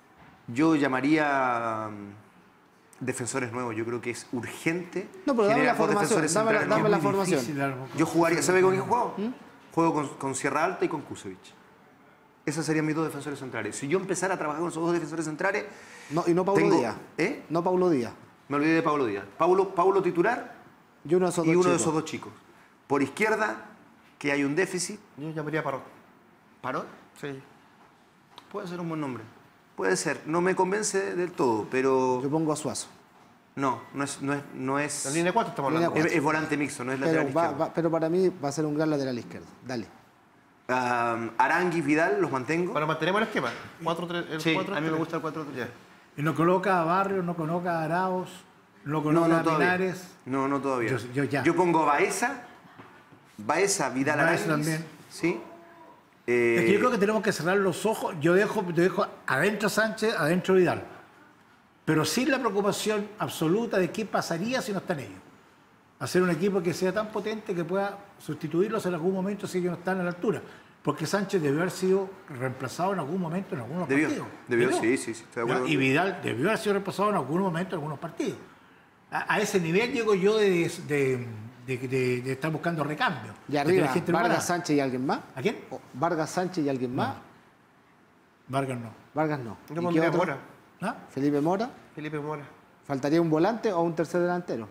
[SPEAKER 5] Yo llamaría mm, defensores nuevos. Yo creo que es urgente.
[SPEAKER 1] No, pero dame la
[SPEAKER 5] generar dos
[SPEAKER 1] formación,
[SPEAKER 5] defensores
[SPEAKER 1] dame la-
[SPEAKER 5] centrales
[SPEAKER 1] dame la
[SPEAKER 5] nuevos.
[SPEAKER 1] formación.
[SPEAKER 4] difícil algo.
[SPEAKER 5] Yo jugaría, ¿sabe con quién juego? Juego con, con Sierra Alta y con Kusevich. Esos serían mis dos defensores centrales. Si yo empezara a trabajar con esos dos defensores centrales,
[SPEAKER 1] No, y no Paulo
[SPEAKER 5] Tengo-
[SPEAKER 1] Díaz.
[SPEAKER 5] ¿eh?
[SPEAKER 1] No Paulo Díaz.
[SPEAKER 5] me olvidé de Pablo Díaz. Paulo, Paulo titular
[SPEAKER 1] Y uno de esos
[SPEAKER 5] y
[SPEAKER 1] dos
[SPEAKER 5] uno de
[SPEAKER 1] chicos.
[SPEAKER 5] esos dos chicos. Por izquierda, que hay un déficit.
[SPEAKER 3] Yo llamaría a Parot.
[SPEAKER 5] ¿Parot?
[SPEAKER 3] Sí.
[SPEAKER 5] Puede ser un buen nombre. Puede ser. No me convence del todo, pero
[SPEAKER 1] Yo pongo a Suazo.
[SPEAKER 5] no, no es... No es, no es,
[SPEAKER 3] La línea cuatro estamos
[SPEAKER 1] Línea
[SPEAKER 3] hablando.
[SPEAKER 5] es, es volante mixto, no es lateral
[SPEAKER 1] Pero, va-
[SPEAKER 5] izquierdo.
[SPEAKER 1] va- pero para mí va a ser un gran lateral izquierdo. Dale.
[SPEAKER 5] Um, Arangui, Vidal, los mantengo.
[SPEAKER 3] Bueno, mantenemos el esquema. cuatro tres, el
[SPEAKER 5] Sí,
[SPEAKER 3] cuatro
[SPEAKER 5] a mí me
[SPEAKER 3] tres.
[SPEAKER 5] gusta el cuatro tres.
[SPEAKER 4] Y no coloca a Barrios, no coloca a Arauz, no
[SPEAKER 5] No,
[SPEAKER 4] coloca
[SPEAKER 5] no
[SPEAKER 4] a
[SPEAKER 5] todavía.
[SPEAKER 4] Pinares.
[SPEAKER 5] No, no todavía.
[SPEAKER 4] Yo- yo ya.
[SPEAKER 5] pongo Baeza, Baeza, Vidal,
[SPEAKER 4] Baeza
[SPEAKER 5] Aranguis.
[SPEAKER 4] también.
[SPEAKER 5] Sí.
[SPEAKER 4] Es que
[SPEAKER 5] Eh,
[SPEAKER 4] yo creo que tenemos que cerrar los ojos. Yo dejo, yo dejo adentro Sánchez, adentro Vidal. Pero sin la preocupación absoluta de qué pasaría si no están ellos. Hacer un equipo que sea tan potente que pueda sustituirlos en algún momento si ellos no están a la altura. Porque Sánchez debió haber sido reemplazado en algún momento en algunos
[SPEAKER 5] Debió,
[SPEAKER 4] partidos.
[SPEAKER 5] debió, sí, sí, sí, estoy de acuerdo
[SPEAKER 4] Y
[SPEAKER 5] contigo.
[SPEAKER 4] Vidal debió haber sido reemplazado en algún momento en algunos partidos. A, a ese nivel llego yo de, de, de, de- de estar buscando recambio.
[SPEAKER 1] Y
[SPEAKER 4] De que
[SPEAKER 1] arriba,
[SPEAKER 4] la gente no
[SPEAKER 1] Vargas
[SPEAKER 4] para.
[SPEAKER 1] Sánchez y alguien más.
[SPEAKER 4] ¿A quién?
[SPEAKER 1] O Vargas Sánchez y alguien más.
[SPEAKER 4] Vargas no.
[SPEAKER 1] Vargas no.
[SPEAKER 3] Yo
[SPEAKER 1] ¿Y qué
[SPEAKER 3] pondría
[SPEAKER 1] otro?
[SPEAKER 3] Mora.
[SPEAKER 4] ¿Ah?
[SPEAKER 1] Felipe Mora.
[SPEAKER 3] Felipe Mora.
[SPEAKER 1] ¿Faltaría un volante o un tercer delantero?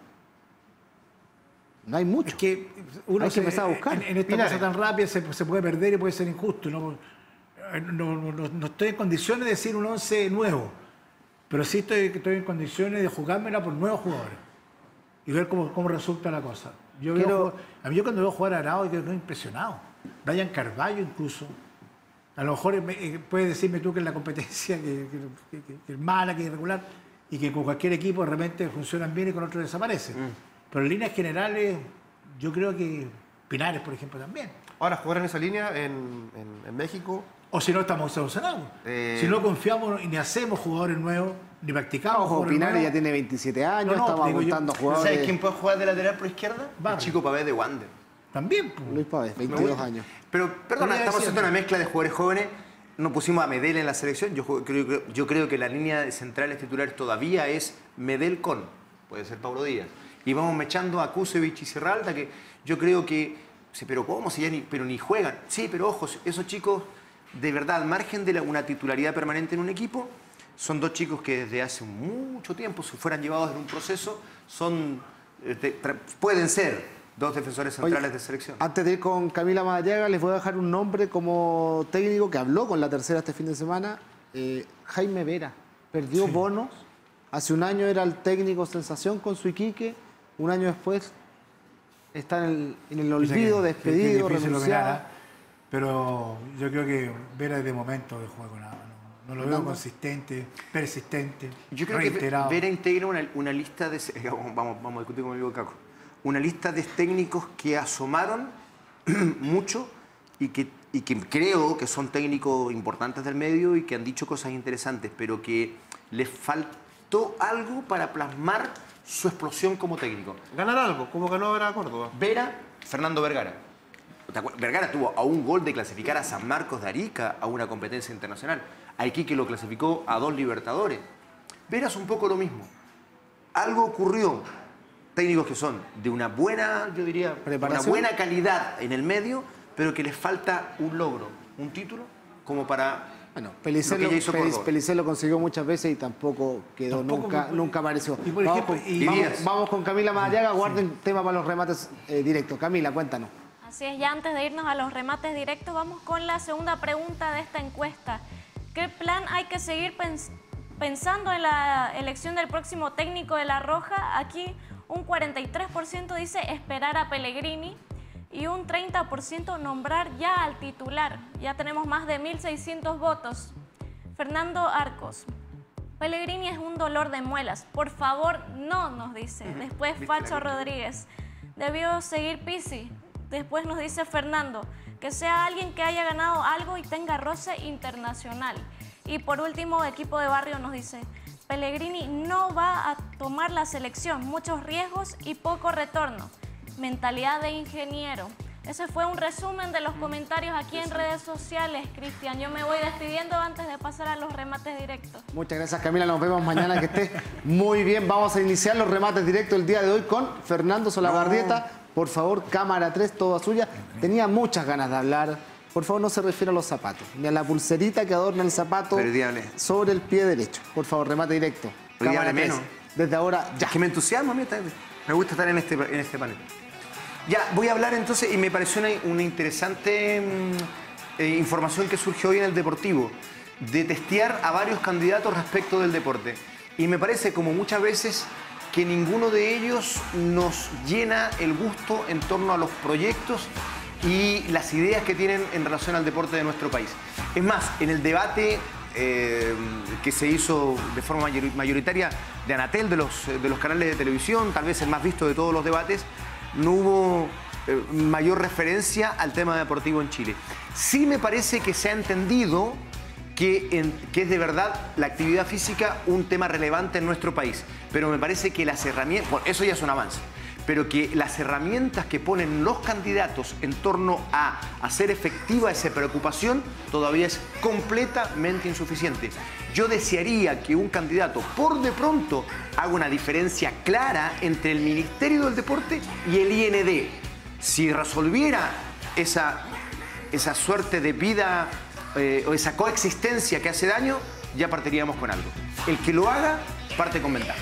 [SPEAKER 1] No hay mucho.
[SPEAKER 4] Es que uno
[SPEAKER 1] Hay que
[SPEAKER 4] se-
[SPEAKER 1] empezar a buscar.
[SPEAKER 4] En, en esta
[SPEAKER 3] Pinares.
[SPEAKER 4] cosa tan rápida se, se puede perder y puede ser injusto. No, no, no- no- no estoy en condiciones de decir un once nuevo, pero sí estoy, estoy en condiciones de jugármela por nuevos jugadores y ver cómo, cómo resulta la cosa. Yo veo
[SPEAKER 1] Quiero-
[SPEAKER 4] jugar- a mí yo cuando veo jugar a Arao quedo impresionado. Brian Carvalho incluso. A lo mejor me- eh, puedes decirme tú que es la competencia que, que- que- que es mala, que es irregular y que con cualquier equipo de repente funcionan bien y con otro desaparecen. Pero en líneas generales yo creo que Pinares, por ejemplo, también.
[SPEAKER 3] Ahora, jugar en esa línea en, en- en México.
[SPEAKER 4] O si no estamos solucionados.
[SPEAKER 3] Eh,
[SPEAKER 4] Si no confiamos y ni hacemos jugadores nuevos, ni practicamos
[SPEAKER 1] Ojo,
[SPEAKER 4] jugadores
[SPEAKER 1] Pinares ya
[SPEAKER 4] nuevos.
[SPEAKER 1] tiene veintisiete años,
[SPEAKER 4] No, no,
[SPEAKER 1] estamos
[SPEAKER 4] digo yo,
[SPEAKER 1] apuntando
[SPEAKER 4] ¿sabes
[SPEAKER 1] jugadores.
[SPEAKER 5] ¿Sabes quién puede jugar de lateral por izquierda?
[SPEAKER 4] Barrio.
[SPEAKER 5] El chico Pavés de Wander.
[SPEAKER 4] También, pues.
[SPEAKER 1] Luis Pávez, veintidós años.
[SPEAKER 5] Pero, perdona,
[SPEAKER 4] Pero
[SPEAKER 5] estamos
[SPEAKER 4] decía-
[SPEAKER 5] haciendo una mezcla de jugadores jóvenes. No pusimos a Medel en la selección. Yo juego- creo, creo- yo creo que la línea de centrales titulares todavía es Medel con, puede ser Pablo Díaz. Y vamos mechando a Kusevich y Sierra Alta, que yo creo que, sí, pero ¿cómo? Si ya ni, pero ni juegan. Sí, pero ojo, esos chicos, de verdad, al margen de la- una titularidad permanente en un equipo, son dos chicos que desde hace mucho tiempo, si fueran llevados en un proceso, son, eh, de- tra- pueden ser dos defensores
[SPEAKER 1] Oye,
[SPEAKER 5] centrales de selección.
[SPEAKER 1] Antes de ir con Camila Madariaga, les voy a dejar un nombre como técnico que habló con la tercera este fin de semana. eh, Jaime Vera. Perdió bonos. Hace un año era el técnico sensación con su Iquique. Un año después está en el, en el olvido,
[SPEAKER 4] Que- que- que es
[SPEAKER 1] despedido,
[SPEAKER 4] difícil
[SPEAKER 1] renunciado.
[SPEAKER 4] lograr, ¿ah? Pero yo creo que Vera es de momento de juego nada. No, no lo veo
[SPEAKER 1] Fernando.
[SPEAKER 4] consistente, persistente,
[SPEAKER 5] Yo creo
[SPEAKER 4] reiterado.
[SPEAKER 5] que Vera integra una, una lista de... Vamos, vamos a discutir con el amigo Caco. Una lista de técnicos que asomaron mucho y que, y que creo que son técnicos importantes del medio y que han dicho cosas interesantes, pero que les faltó algo para plasmar su explosión como técnico.
[SPEAKER 3] Ganar algo, como ganó ahora Córdoba.
[SPEAKER 5] Vera, Fernando Vergara. ¿Te acuerdas? Vergara tuvo a un gol de clasificar a San Marcos de Arica a una competencia internacional. A Iquique lo clasificó a dos Libertadores. Vera es un poco lo mismo. Algo ocurrió. Técnicos que son de una buena, yo diría, una
[SPEAKER 1] Preparación.
[SPEAKER 5] buena calidad en el medio, pero que les falta un logro, un título, como para
[SPEAKER 1] Bueno, Pellicer lo,
[SPEAKER 5] hizo
[SPEAKER 1] Pel- Pellicer lo consiguió muchas veces y tampoco quedó,
[SPEAKER 4] Tampoco
[SPEAKER 1] nunca,
[SPEAKER 4] me-
[SPEAKER 1] nunca apareció.
[SPEAKER 4] Y por
[SPEAKER 1] vamos,
[SPEAKER 4] ejemplo,
[SPEAKER 1] con,
[SPEAKER 4] y
[SPEAKER 1] vamos-
[SPEAKER 5] Díaz.
[SPEAKER 1] vamos con Camila Madariaga, guarden tema para los remates eh, directos. Camila, cuéntanos.
[SPEAKER 2] Así es, ya antes de irnos a los remates directos, vamos con la segunda pregunta de esta encuesta. ¿Qué plan hay que seguir pens- pensando en la elección del próximo técnico de La Roja? Aquí un cuarenta y tres por ciento dice esperar a Pellegrini y un treinta por ciento nombrar ya al titular. Ya tenemos más de mil seiscientos votos. Fernando Arcos. Pellegrini es un dolor de muelas. Por favor, no, nos dice. Después Facho Rodríguez. Debió seguir Pizzi. Después nos dice Fernando. Que sea alguien que haya ganado algo y tenga roce internacional. Y por último, Equipo de Barrio nos dice, Pellegrini no va a tomar la selección. Muchos riesgos y poco retorno. Mentalidad de ingeniero. Ese fue un resumen de los comentarios aquí en redes sociales, Cristian. Yo me voy despidiendo antes de pasar a los remates directos.
[SPEAKER 1] Muchas gracias, Camila. Nos vemos mañana. Que esté muy bien. Vamos a iniciar los remates directos el día de hoy con Fernando Solabarrieta. Por favor, cámara tres, toda suya. Tenía muchas ganas de hablar. Por favor, no se refiere a los zapatos, ni a la pulserita que adorna el zapato
[SPEAKER 5] Pero di hable.
[SPEAKER 1] sobre el pie derecho. Por favor, remate directo.
[SPEAKER 5] Pero di
[SPEAKER 1] Cámara
[SPEAKER 5] hable
[SPEAKER 1] tres.
[SPEAKER 5] menos.
[SPEAKER 1] Desde ahora, ya.
[SPEAKER 5] Es que me entusiasma a mí, me gusta estar en este, en este panel. Ya, voy a hablar entonces, y me pareció una, una interesante mm, eh, información que surgió hoy en el Deportivo, de testear a varios candidatos respecto del deporte. Y me parece, como muchas veces, que ninguno de ellos nos llena el gusto en torno a los proyectos y las ideas que tienen en relación al deporte de nuestro país. Es más, en el debate eh, que se hizo de forma mayor- mayoritaria de Anatel, de los, de los canales de televisión, tal vez el más visto de todos los debates, no hubo eh, mayor referencia al tema deportivo en Chile. Sí me parece que se ha entendido que, en, que es de verdad la actividad física un tema relevante en nuestro país, pero me parece que las herramientas, bueno, eso ya es un avance, pero que las herramientas que ponen los candidatos en torno a hacer efectiva esa preocupación todavía es completamente insuficiente. Yo desearía que un candidato por de pronto haga una diferencia clara entre el Ministerio del Deporte y el I N D. Si resolviera esa, esa suerte de vida eh, o esa coexistencia que hace daño, ya partiríamos con algo. El que lo haga parte con ventaja.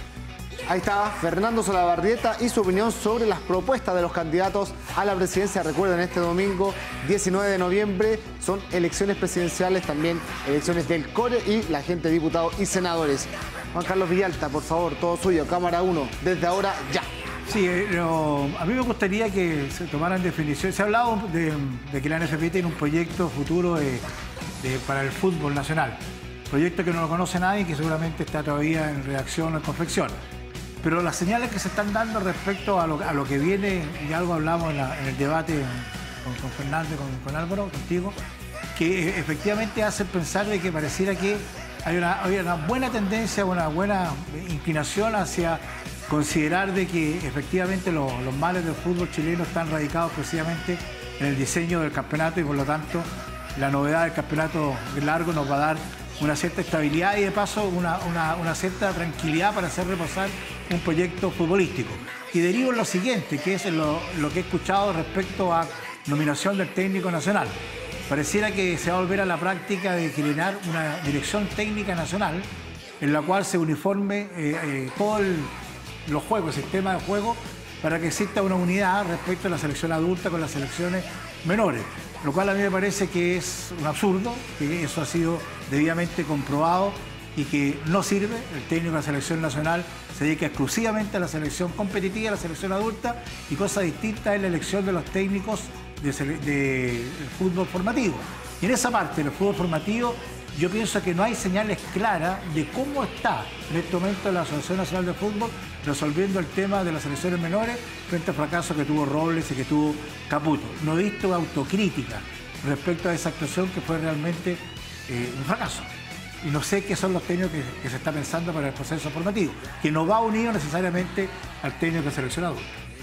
[SPEAKER 1] Ahí está Fernando Solabarrieta y su opinión sobre las propuestas de los candidatos a la presidencia. Recuerden, este domingo diecinueve de noviembre son elecciones presidenciales, también elecciones del CORE y la gente de diputados y senadores. Juan Carlos Villalta, por favor, todo suyo, cámara uno, desde ahora ya.
[SPEAKER 4] Sí, eh, no, a mí me gustaría que se tomaran definiciones. Se ha hablado de, de que la N F P tiene un proyecto futuro de- de- para el fútbol nacional. Proyecto que no lo conoce nadie y que seguramente está todavía en redacción o en confección. Pero las señales que se están dando respecto a lo, a lo que viene, y algo hablamos en, la- en el debate con, con Fernando y con, con Álvaro, contigo, que eh, efectivamente hacen pensar de que pareciera que hay una, hay una buena tendencia, una buena inclinación hacia considerar de que efectivamente los, los males del fútbol chileno están radicados precisamente en el diseño del campeonato y por lo tanto la novedad del campeonato largo nos va a dar una cierta estabilidad y de paso una, una- una cierta tranquilidad para hacer reposar un proyecto futbolístico. Y derivo en lo siguiente, que es lo, lo que he escuchado respecto a nominación del técnico nacional. Pareciera que se va a volver a la práctica de generar una dirección técnica nacional en la cual se uniforme eh, eh, todos los juegos, el sistema de juego, para que exista una unidad respecto a la selección adulta con las selecciones menores. Lo cual a mí me parece que es un absurdo, que eso ha sido debidamente comprobado y que no sirve. El técnico de la selección nacional se dedica exclusivamente a la selección competitiva, a la selección adulta, y cosa distinta es la elección de los técnicos de, sele- de- del fútbol formativo. Y en esa parte del fútbol formativo yo pienso que no hay señales claras de cómo está en este momento la Asociación Nacional de Fútbol resolviendo el tema de las selecciones menores frente al fracaso que tuvo Robles y que tuvo Caputo. No he visto autocrítica respecto a esa actuación que fue realmente eh, un fracaso. Y no sé qué son los técnicos que, que se está pensando para el proceso formativo, que no va unido necesariamente al técnico de selección adulta.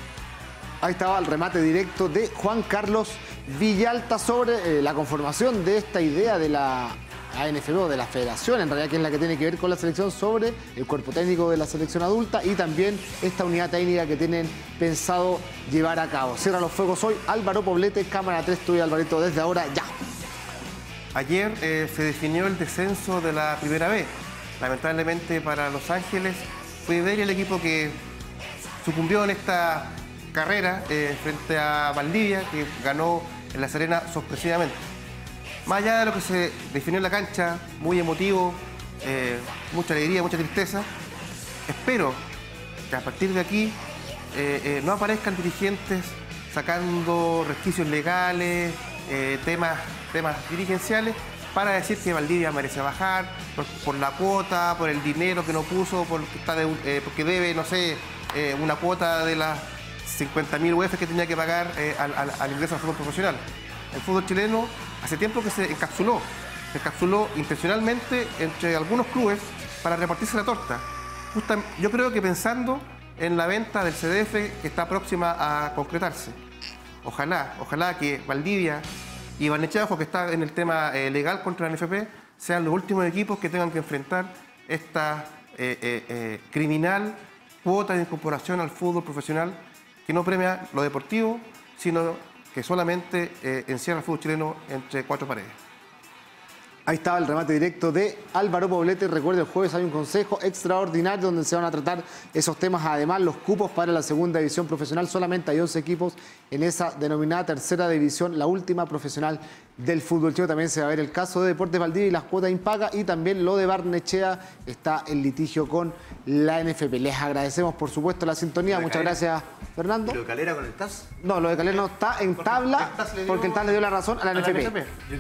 [SPEAKER 1] Ahí estaba el remate directo de Juan Carlos Villalta sobre eh, la conformación de esta idea de la A N F B o de la federación, en realidad, que es la que tiene que ver con la selección, sobre el cuerpo técnico de la selección adulta y también esta unidad técnica que tienen pensado llevar a cabo. Cierra los fuegos hoy Álvaro Poblete, cámara tres, tuyo Alvarito, desde ahora ya.
[SPEAKER 3] ayer eh, se definió el descenso de la primera B. Lamentablemente para Los Ángeles fue ver el equipo que sucumbió en esta carrera eh, frente a Valdivia, que ganó en La Serena sorpresivamente. Más allá de lo que se definió en la cancha, muy emotivo, eh, mucha alegría, mucha tristeza, espero que a partir de aquí eh, eh, no aparezcan dirigentes sacando resquicios legales, eh, temas, temas dirigenciales, para decir que Valdivia merece bajar por, por la cuota, por el dinero que no puso, porque, está de, eh, porque debe, no sé, eh, una cuota de las cincuenta mil U E F que tenía que pagar eh, al, al, al ingreso al fútbol profesional. El fútbol chileno hace tiempo que se encapsuló, se encapsuló intencionalmente entre algunos clubes para repartirse la torta. Justa, yo creo que pensando en la venta del C D F que está próxima a concretarse. Ojalá, ojalá que Valdivia y Barnechea, ojo que está en el tema eh, legal contra la N F P, sean los últimos equipos que tengan que enfrentar esta eh, eh, eh, criminal cuota de incorporación al fútbol profesional que no premia lo deportivo, sino que solamente eh, encierra al fútbol chileno entre cuatro paredes.
[SPEAKER 1] Ahí estaba el remate directo de Álvaro Poblete. Recuerde, el jueves hay un consejo extraordinario donde se van a tratar esos temas. Además, los cupos para la segunda división profesional. Solamente hay once equipos en esa denominada tercera división, la última profesional del fútbol chileno. También se va a ver el caso de Deportes Valdivia y las cuotas impagas. Y también lo de Barnechea, está en litigio con la N F P. Les agradecemos, por supuesto, la sintonía. Muchas gracias, Fernando.
[SPEAKER 5] ¿Lo de Calera con el T A S?
[SPEAKER 1] No, lo de Calera no está en tabla porque el T A S le dio la razón a la N F P.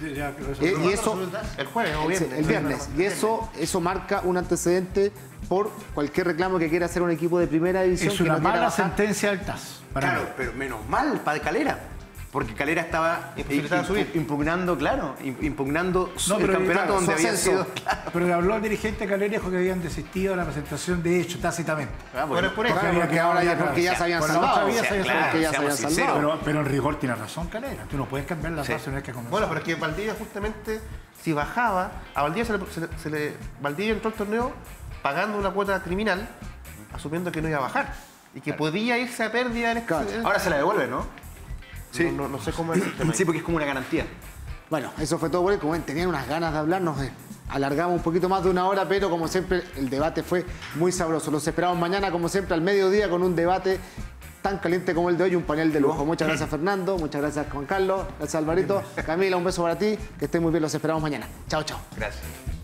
[SPEAKER 1] Y eso...
[SPEAKER 3] El jueves o viernes.
[SPEAKER 1] El viernes. Y eso, eso marca un antecedente por cualquier reclamo que quiera hacer un equipo de primera división.
[SPEAKER 4] Es
[SPEAKER 1] que
[SPEAKER 4] una
[SPEAKER 1] no quiera
[SPEAKER 4] mala
[SPEAKER 1] bajar.
[SPEAKER 4] sentencia del T A S. para
[SPEAKER 5] Claro,
[SPEAKER 4] mí.
[SPEAKER 5] pero menos mal para Calera. Porque Calera estaba
[SPEAKER 3] Imposibilitado de subir.
[SPEAKER 5] impugnando, claro, impugnando
[SPEAKER 4] No,
[SPEAKER 5] el
[SPEAKER 4] pero
[SPEAKER 5] campeonato
[SPEAKER 4] claro,
[SPEAKER 5] donde
[SPEAKER 1] su
[SPEAKER 5] había
[SPEAKER 1] ascenso.
[SPEAKER 5] sido. Claro.
[SPEAKER 4] Pero habló el dirigente Calera y dijo que habían desistido de la presentación de hecho, tácitamente.
[SPEAKER 5] Ah,
[SPEAKER 3] Pero
[SPEAKER 5] bueno.
[SPEAKER 3] es por eso.
[SPEAKER 1] Porque,
[SPEAKER 4] había
[SPEAKER 1] porque
[SPEAKER 4] quedado
[SPEAKER 1] ahora ya,
[SPEAKER 4] ya
[SPEAKER 1] porque ya
[SPEAKER 4] claro.
[SPEAKER 1] se habían
[SPEAKER 4] Por la
[SPEAKER 1] salvado.
[SPEAKER 4] otra vía se había
[SPEAKER 1] Porque
[SPEAKER 5] salvado.
[SPEAKER 1] ya se habían
[SPEAKER 5] Seamos sinceros.
[SPEAKER 1] salvado.
[SPEAKER 4] Pero, pero en rigor tiene razón Calera. Tú no puedes cambiar la
[SPEAKER 5] Sí.
[SPEAKER 4] frase una vez que comenzó.
[SPEAKER 3] Bueno, pero es que Valdivia justamente, si bajaba, a Valdivia se le, se le- se le- Valdivia entró al torneo pagando una cuota criminal, asumiendo que no iba a bajar y que podía irse a pérdida en este...
[SPEAKER 1] Claro.
[SPEAKER 3] en-
[SPEAKER 5] Ahora se la devuelve, ¿no?
[SPEAKER 3] no, no, no sé cómo es el tema.
[SPEAKER 5] Sí, porque es como una garantía.
[SPEAKER 1] Bueno, eso fue todo por hoy. Como ven, tenían unas ganas de hablar, nos eh, alargamos un poquito más de una hora, pero como siempre el debate fue muy sabroso. Los esperamos mañana, como siempre, al mediodía con un debate tan caliente como el de hoy, un panel de lujo. Muchas gracias, Fernando. Muchas gracias, Juan Carlos. Gracias, Alvarito. Camila, un beso para ti. Que estén muy bien. Los esperamos mañana. Chao, chao.
[SPEAKER 5] Gracias.